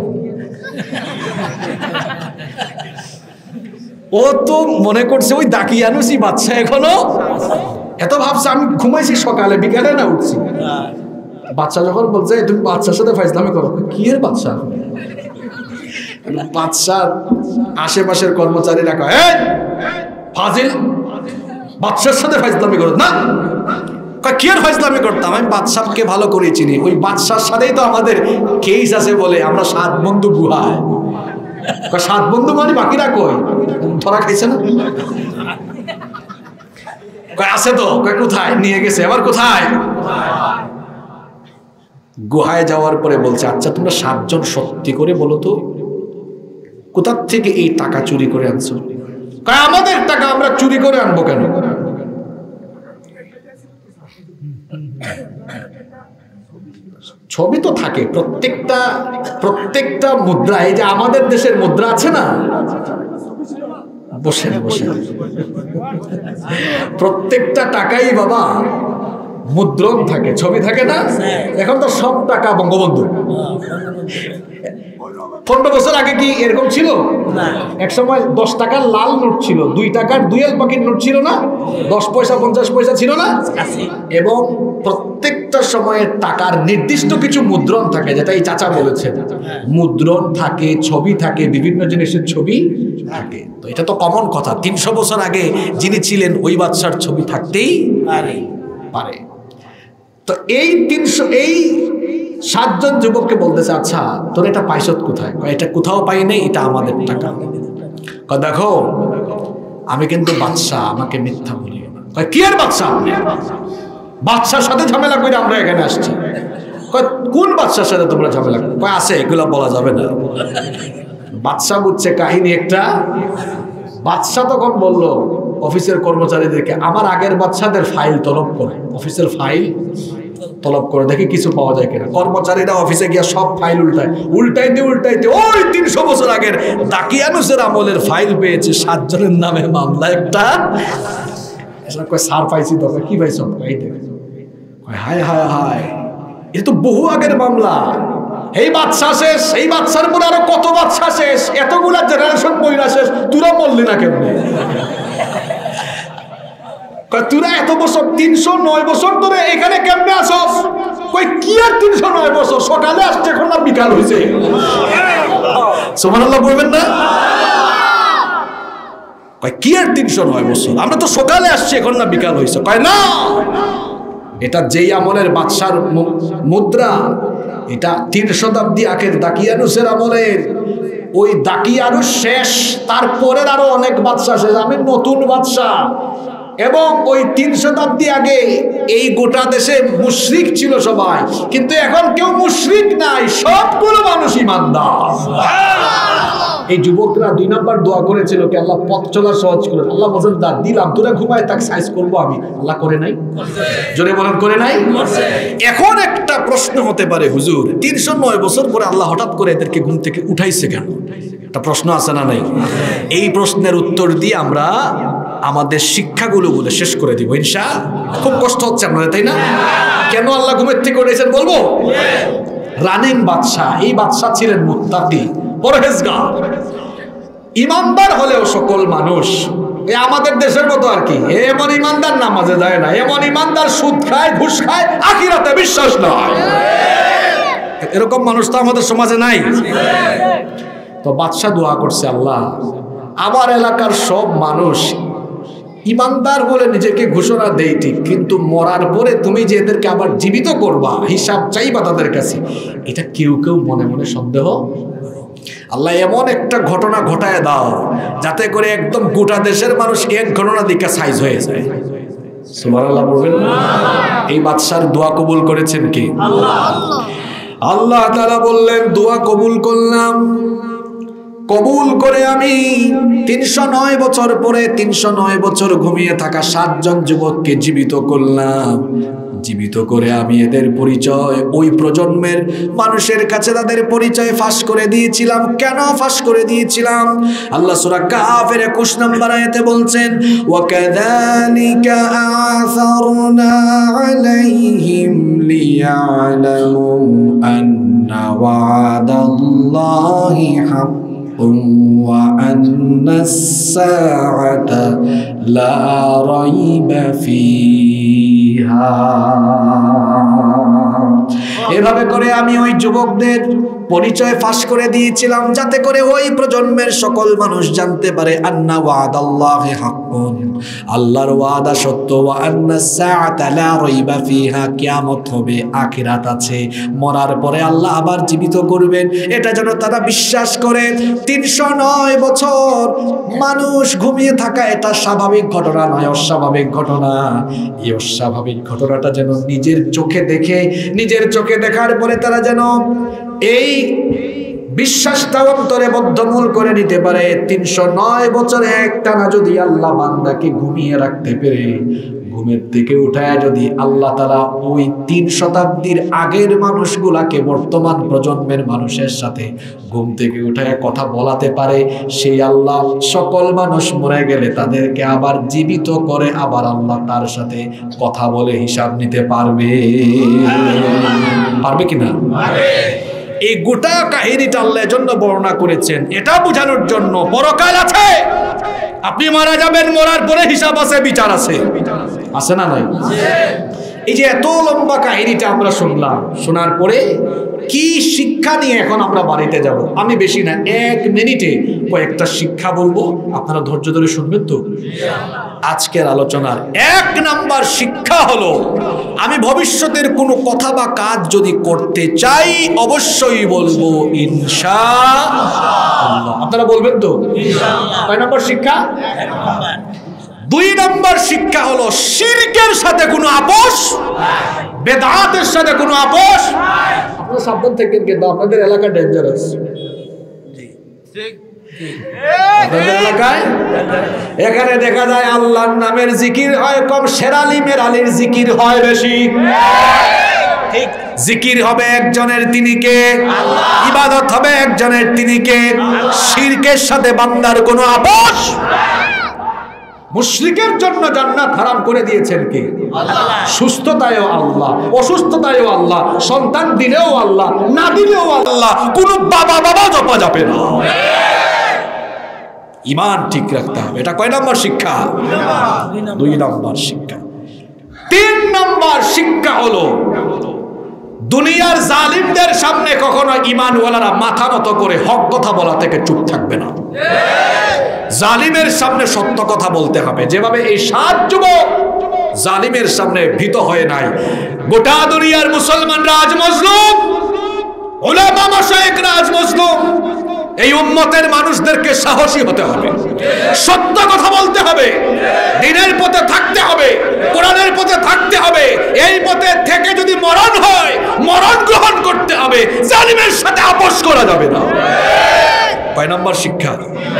ও তো মনে করছে ওই দাকিয়ানুসি বাদশা এখনো। এত ভাবছে আমি ঘুমাইছি সকালে, বিকালে না উঠছি। বাচ্চা যখন বলছে তুমি বাদশার সাথে ফাইজলামি করো, কি এর বাদশা? বাদশার আশেপাশের কর্মচারীরা কয় এই ফাজিল, বাদশার সাথে ফাইজলামি করো না? কয় কি আর ফাইজলামি করতাম, আমি বাদশাকে ভালো করে চিনি, ওই বাদশার সাথেই তো আমাদের কেস আছে বলে আমরা 7 বন্ধু গুহায়। 7 বন্ধু মানে বাকিরা কই? ধরা খাইছে না? কয় আছে তো। কয় কোথায়? নিয়ে গেছে। আবার কোথায়? গুহায় যাওয়ার পরে বলছে আচ্ছা তোমরা 7 জন সত্যি করে বলো তো কোথা থেকে এই টাকা চুরি করে আনছো? কয় আমাদের টাকা আমরা চুরি করে আনবো কেন? ছবি তো থাকে প্রত্যেকটা মুদ্রায়, যে আমাদের দেশের মুদ্রা আছে না, বসে প্রত্যেকটা টাকাই বাবা মুদ্রণ থাকে, ছবি থাকে না? এখন তো সব টাকা বঙ্গবন্ধু। 15 বছর আগে কি এরকম ছিল? এক সময় 10 টাকার লাল নোট ছিল, 2 টাকার দুয়েল পাকির নোট ছিল না, 10 পয়সা 50 পয়সা ছিল না? এবং প্রত্যেকটা সময়ে টাকার নির্দিষ্ট কিছু মুদ্রণ থাকে, যেটা এই চাচা বলেছেন, মুদ্রণ থাকে, ছবি থাকে, বিভিন্ন জিনিসের ছবি থাকে। তো এটা তো কমন কথা, 300 বছর আগে যিনি ছিলেন ওই বাদশার ছবি থাকতেই পারে। তো এই 7 জন যুবককে বলতেছে আচ্ছা তোর এটা পাইছত কোথায়? এটা কোথাও পাই নাই, এটা আমাদের টাকা। দেখো আমি কিন্তু বাদশা, আমাকে মিথ্যা বলিও না। কি আর বাদশা? বাদশার সাথে ঝামেলা করে আমরা এখানে আসছি। কোন বাদশার সাথে তোমরা ঝামেলা করো? আছে, এগুলো বলা যাবে না। বাদশা বুঝছে কাহিনী একটা। বাদশা তখন বলল অফিসের কর্মচারীদেরকে আমার আগের বাদশাদের ফাইল তলব করে, অফিসের ফাইল তলব করে দেখি কিছু পাওয়া যায় কিনা। কর্মচারীরা অফিসে গিয়ে সব ফাইল উল্টাইতে ওই 300 বছর আগের দাকিয়ানুসের আমলের ফাইল পেয়েছে, 7 জনের নামে মামলা একটা। সার পাইছি তো। কি পাইছ? হায় হায় হায়, এটা তো বহু আগের মামলা। এই বাচ্চা শেষ, এই বাচ্চার পরে আরো কত বাচ্চা শেষ, এতগুলা জেনারেশন বইরা শেষ, তোরা বললি না কেমনে? তোরা এত বছর 309 বছর ধরে এখানে কেমনে আসস? কই কি আর 309 বছর, সকালে আসছে এখন না বিকাল হয়েছে। সুবহানাল্লাহ বলবেন না? কয় কি আর 309 বছর, আমরা তো সকালে আসছি এখন না বিকাল হয়েছে। কয় না, এটা যেই আমলের বাদশার মুদ্রা, এটা 3 শতাব্দী আগের দাকিয়ানুসের আমলের। ওই দাকিয়ানুস শেষ, তারপরের আরো অনেক বাদশা শেষ, আমি নতুন বাদশা। এবং ওই 3 শতাব্দী আগে এই গোটা দেশে মুশরিক ছিল সবাই, কিন্তু এখন কেউ মুশরিক নাই, সবগুলো মানুষ ইমানদার। এই যুবকরা 2 নাম্বার দোয়া করেছিল কি আল্লাহ পথ চলা সহজ করে। আল্লাহ বলেন দা দিলাম, তোরা ঘুমায় তাক সাইজ করবো আমি। আল্লাহ করে নাই? জোরে বলেন করে নাই? এখন একটা প্রশ্ন হতে পারে, হুজুর 309 বছর পরে আল্লাহ হঠাৎ করে এদেরকে ঘুম থেকে উঠাইছে কেন? একটা প্রশ্ন আছে না নাই? এই প্রশ্নের উত্তর দিয়ে আমরা আমাদের শিক্ষাগুলো বলে শেষ করে দিব ইনশাআল্লাহ। খুব কষ্ট হচ্ছে আপনাদের, তাই না? কেন আল্লাহ ঘুমের থেকে উঠেছেন বলবো? রানিং বাদশা, এই বাদশা ছিলেন মুত্তাকি, পরহেজগার, ইমানদার হলেও সকল মানুষ আমাদের দেশের মতো আর কি। এমন ইমানদার নামাজে যায় না, এমন ইমানদার সুদ খায়, ঘুষ খায়, আখিরাতে বিশ্বাস নয়, এরকম মানুষ তো আমাদের সমাজে নাই। তো বাদশা দোয়া করছে, আল্লাহ আমার এলাকার সব মানুষ ইমানদার বলে নিজেকে ঘোষণা দেয় ঠিক, কিন্তু মরার পরে তুমি যে এদেরকে আবার জীবিত করবা, হিসাব চাইবা তাদের কাছে, এটা কেউ কেউ মনে মনে সন্দেহ। আল্লাহ এমন একটা ঘটনা ঘটায় দাও যাতে করে একদম গোটা দেশের মানুষ এক ঘটনা দিকে সাইজ হয়ে যায়। সুবহানাল্লাহ বলবেন না? এই বাদশার দোয়া কবুল করেছেন কি আল্লাহ? আল্লাহ তাআলা বললেন দোয়া কবুল করলাম, কবুল করে আমি 309 বছর পরে 309 বছর ঘুমিয়ে থাকা 7 জন যুবককে জীবিত করলাম। জীবিত করে আমি এদের পরিচয় ওই প্রজন্মের মানুষের কাছে তাদের পরিচয় ফাঁস করে দিয়েছিলাম। কেন ফাঁস করে দিয়েছিলাম? আল্লাহ সূরা কাফের 21 নম্বর আয়াতে বলছেন, ওয়াকাযালিকা আ'সারনা আলাইহিম লিয়া'লামু আন্না ওয়া'দাল্লাহি হাক্ক وأن الساعة لا ريب فيها। এভাবে করে আমি ওই যুবকদের পরিচয় ফাঁস করে দিয়েছিলাম যাতে করে ওই প্রজন্মের সকল মানুষ জানতে পারে আন্না ওয়াদাল্লাহি হাক্কুন, আল্লাহর ওয়াদা সত্য, ওয়া আন্নাস সাআতা লা রাইবা ফিহা, কিয়ামত হবে, আখিরাত আছে, মরার পরে আল্লাহ আবার জীবিত করবেন, এটা যেন তারা বিশ্বাস করে। 309 বছর মানুষ ঘুমিয়ে থাকা এটা স্বাভাবিক ঘটনা নয়, অস্বাভাবিক ঘটনা। এই অস্বাভাবিক ঘটনাটা যেন নিজের চোখে দেখে, নিজের চোখে দেখার পরে তারা যেন এই বিশ্বাসটা অন্তরে বদ্ধমূল করে নিতে পারে। 309 বছরে একটানা যদি আল্লাহ বান্দাকে ঘুমিয়ে রাখতে পেরে, ঘুমের থেকে উঠায় যদি আল্লাহ তাআলা ওই 3 শতাব্দীর আগের মানুষগুলাকে বর্তমান প্রজন্মের মানুষের সাথে ঘুম থেকে উঠায় কথা বলাতে পারে, সেই আল্লাহ সকল মানুষ মরে গেলে তাদেরকে আবার জীবিত করে আবার আল্লাহ তার সাথে কথা বলে হিসাব নিতে পারবে। পারবে কিনা? এই গোটা কাহিনীটা আল্লাহ জন্য বর্ণনা করেছেন এটা বোঝানোর জন্য পরকাল আছে, আপনি মারা যাবেন, মরার পরে হিসাব আছে, বিচার আছে, আছে না নাই? এই যে এত লম্বা কাহিনীটা আমরা শুনলাম, শোনার পরে কি শিক্ষা নিয়ে এখন আমরা বাড়িতে যাব? আমি বেশি না 1 মিনিটে কয়েকটা শিক্ষা বলবো, আপনারা ধৈর্য ধরে শুনবেন তো। আজকের আলোচনার 1 নাম্বার শিক্ষা হলো, আমি ভবিষ্যতের কোনো কথা বা কাজ যদি করতে চাই অবশ্যই বলবো ইনশাআল্লাহ। আপনারা বলবেন তো ইনশাআল্লাহ? কয় নাম্বার শিক্ষা? 2 নাম্বার শিক্ষা হলো শিরকের সাথে কোনো আপোষ, বেদাতের সাথে কোনো আপোষ। আপনারা সাবধান থাকেন কিন্তু আপনাদের এলাকা ডেঞ্জারাস। আপনাদের এলাকায় এখানে দেখা যায় আল্লাহর নামের জিকির হয় কম, শেরালি মেরালির জিকির হয় বেশি। ঠিক, জিকির হবে একজনের, তিনি কে? আল্লাহ। ইবাদত হবে একজনের, তিনি কে? আল্লাহ। শিরকের সাথে বান্দার কোনো আপোষ। মুশরিকের জন্য জান্নাত হারাম করে দিয়েছেন কে? আল্লাহ। সুস্থতায়ও আল্লাহ, অসুস্থতায়ও আল্লাহ, সন্তান দিলেও আল্লাহ, না দিলেও আল্লাহ। কোনো বাবা জপা যাবে না। ঈমান ঠিক রাখতে হবে। এটা কয় নাম্বার শিক্ষা? 2 নাম্বার শিক্ষা। 3 নাম্বার শিক্ষা হলো দুনিয়ার জালিমদের সামনে কখনো ঈমানওয়ালারা মাথা নত করে হক কথা বলা থেকে চুপ থাকবে না। জালিমের সামনে সত্য কথা বলতে হবে। যেভাবে এই 7 যুবক জালিমের সামনে ভীত হয়ে নাই, গোটা দুনিয়ার মুসলমানরা আজ মজলুম, উলামা মাশায়েখরা আজ মজলুম। এই উম্মতের মানুষদেরকে সাহসী হতে হবে, সত্য কথা বলতে হবে, দ্বীনের পথে থাকতে হবে, কোরআনের পথে থাকতে হবে। এই পথে থেকে যদি মরণ হয়, মরণ গ্রহণ করতে হবে। জালিমের সাথে আপোষ করা যাবে না। কয় নাম্বার শিক্ষা?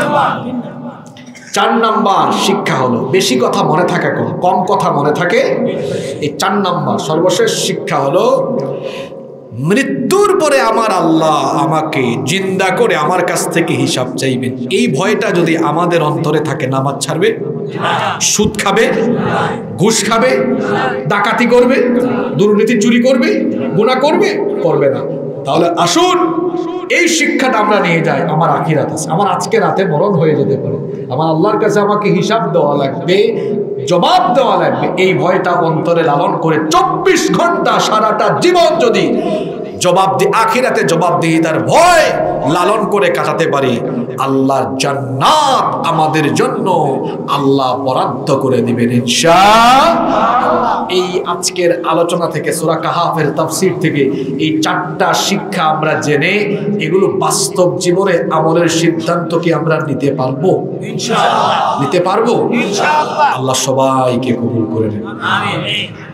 4 নাম্বার শিক্ষা হলো বেশি কথা মনে থাকে কম কথা মনে থাকে। এই 4 নাম্বার সর্বশেষ শিক্ষা হলো মৃত্যুর পরে আমার আল্লাহ আমাকে জিন্দা করে আমার কাছ থেকে হিসাব চাইবেন। এই ভয়টা যদি আমাদের অন্তরে থাকে, নামাজ ছাড়বে, সুদ খাবে, ঘুষ খাবে, ডাকাতি করবে, দুর্নীতি চুরি করবে, গুনাহ করবে না। তাহলে আসুন এই শিক্ষাটা আমরা নিয়ে যাই। আমার আখিরাত আছে, আমার আজকে রাতে মরণ হয়ে যেতে পারে, আমার আল্লাহর কাছে আমাকে হিসাব দেওয়া লাগবে, জবাব দেওয়া লাগবে। এই ভয়টা অন্তরে লালন করে 24 ঘন্টা সারাটা জীবন যদি আখিরাতে জবাবদিহিতার ভয় লালন করে কাটাতে পারি, আল্লাহর জান্নাত আমাদের জন্য আল্লাহ বরাদ্দ করে দিবেন ইনশাআল্লাহ। এই আজকের আলোচনা থেকে, সূরা কাহাফের তাফসীর থেকে এই 4টা শিক্ষা আমরা জেনে এগুলো বাস্তব জীবনে আমলের সিদ্ধান্ত কি আমরা নিতে পারবো? ইনশাআল্লাহ নিতে পারবো ইনশাআল্লাহ। আল্লাহ সবাইকে কবুল করে নেন। আমিন।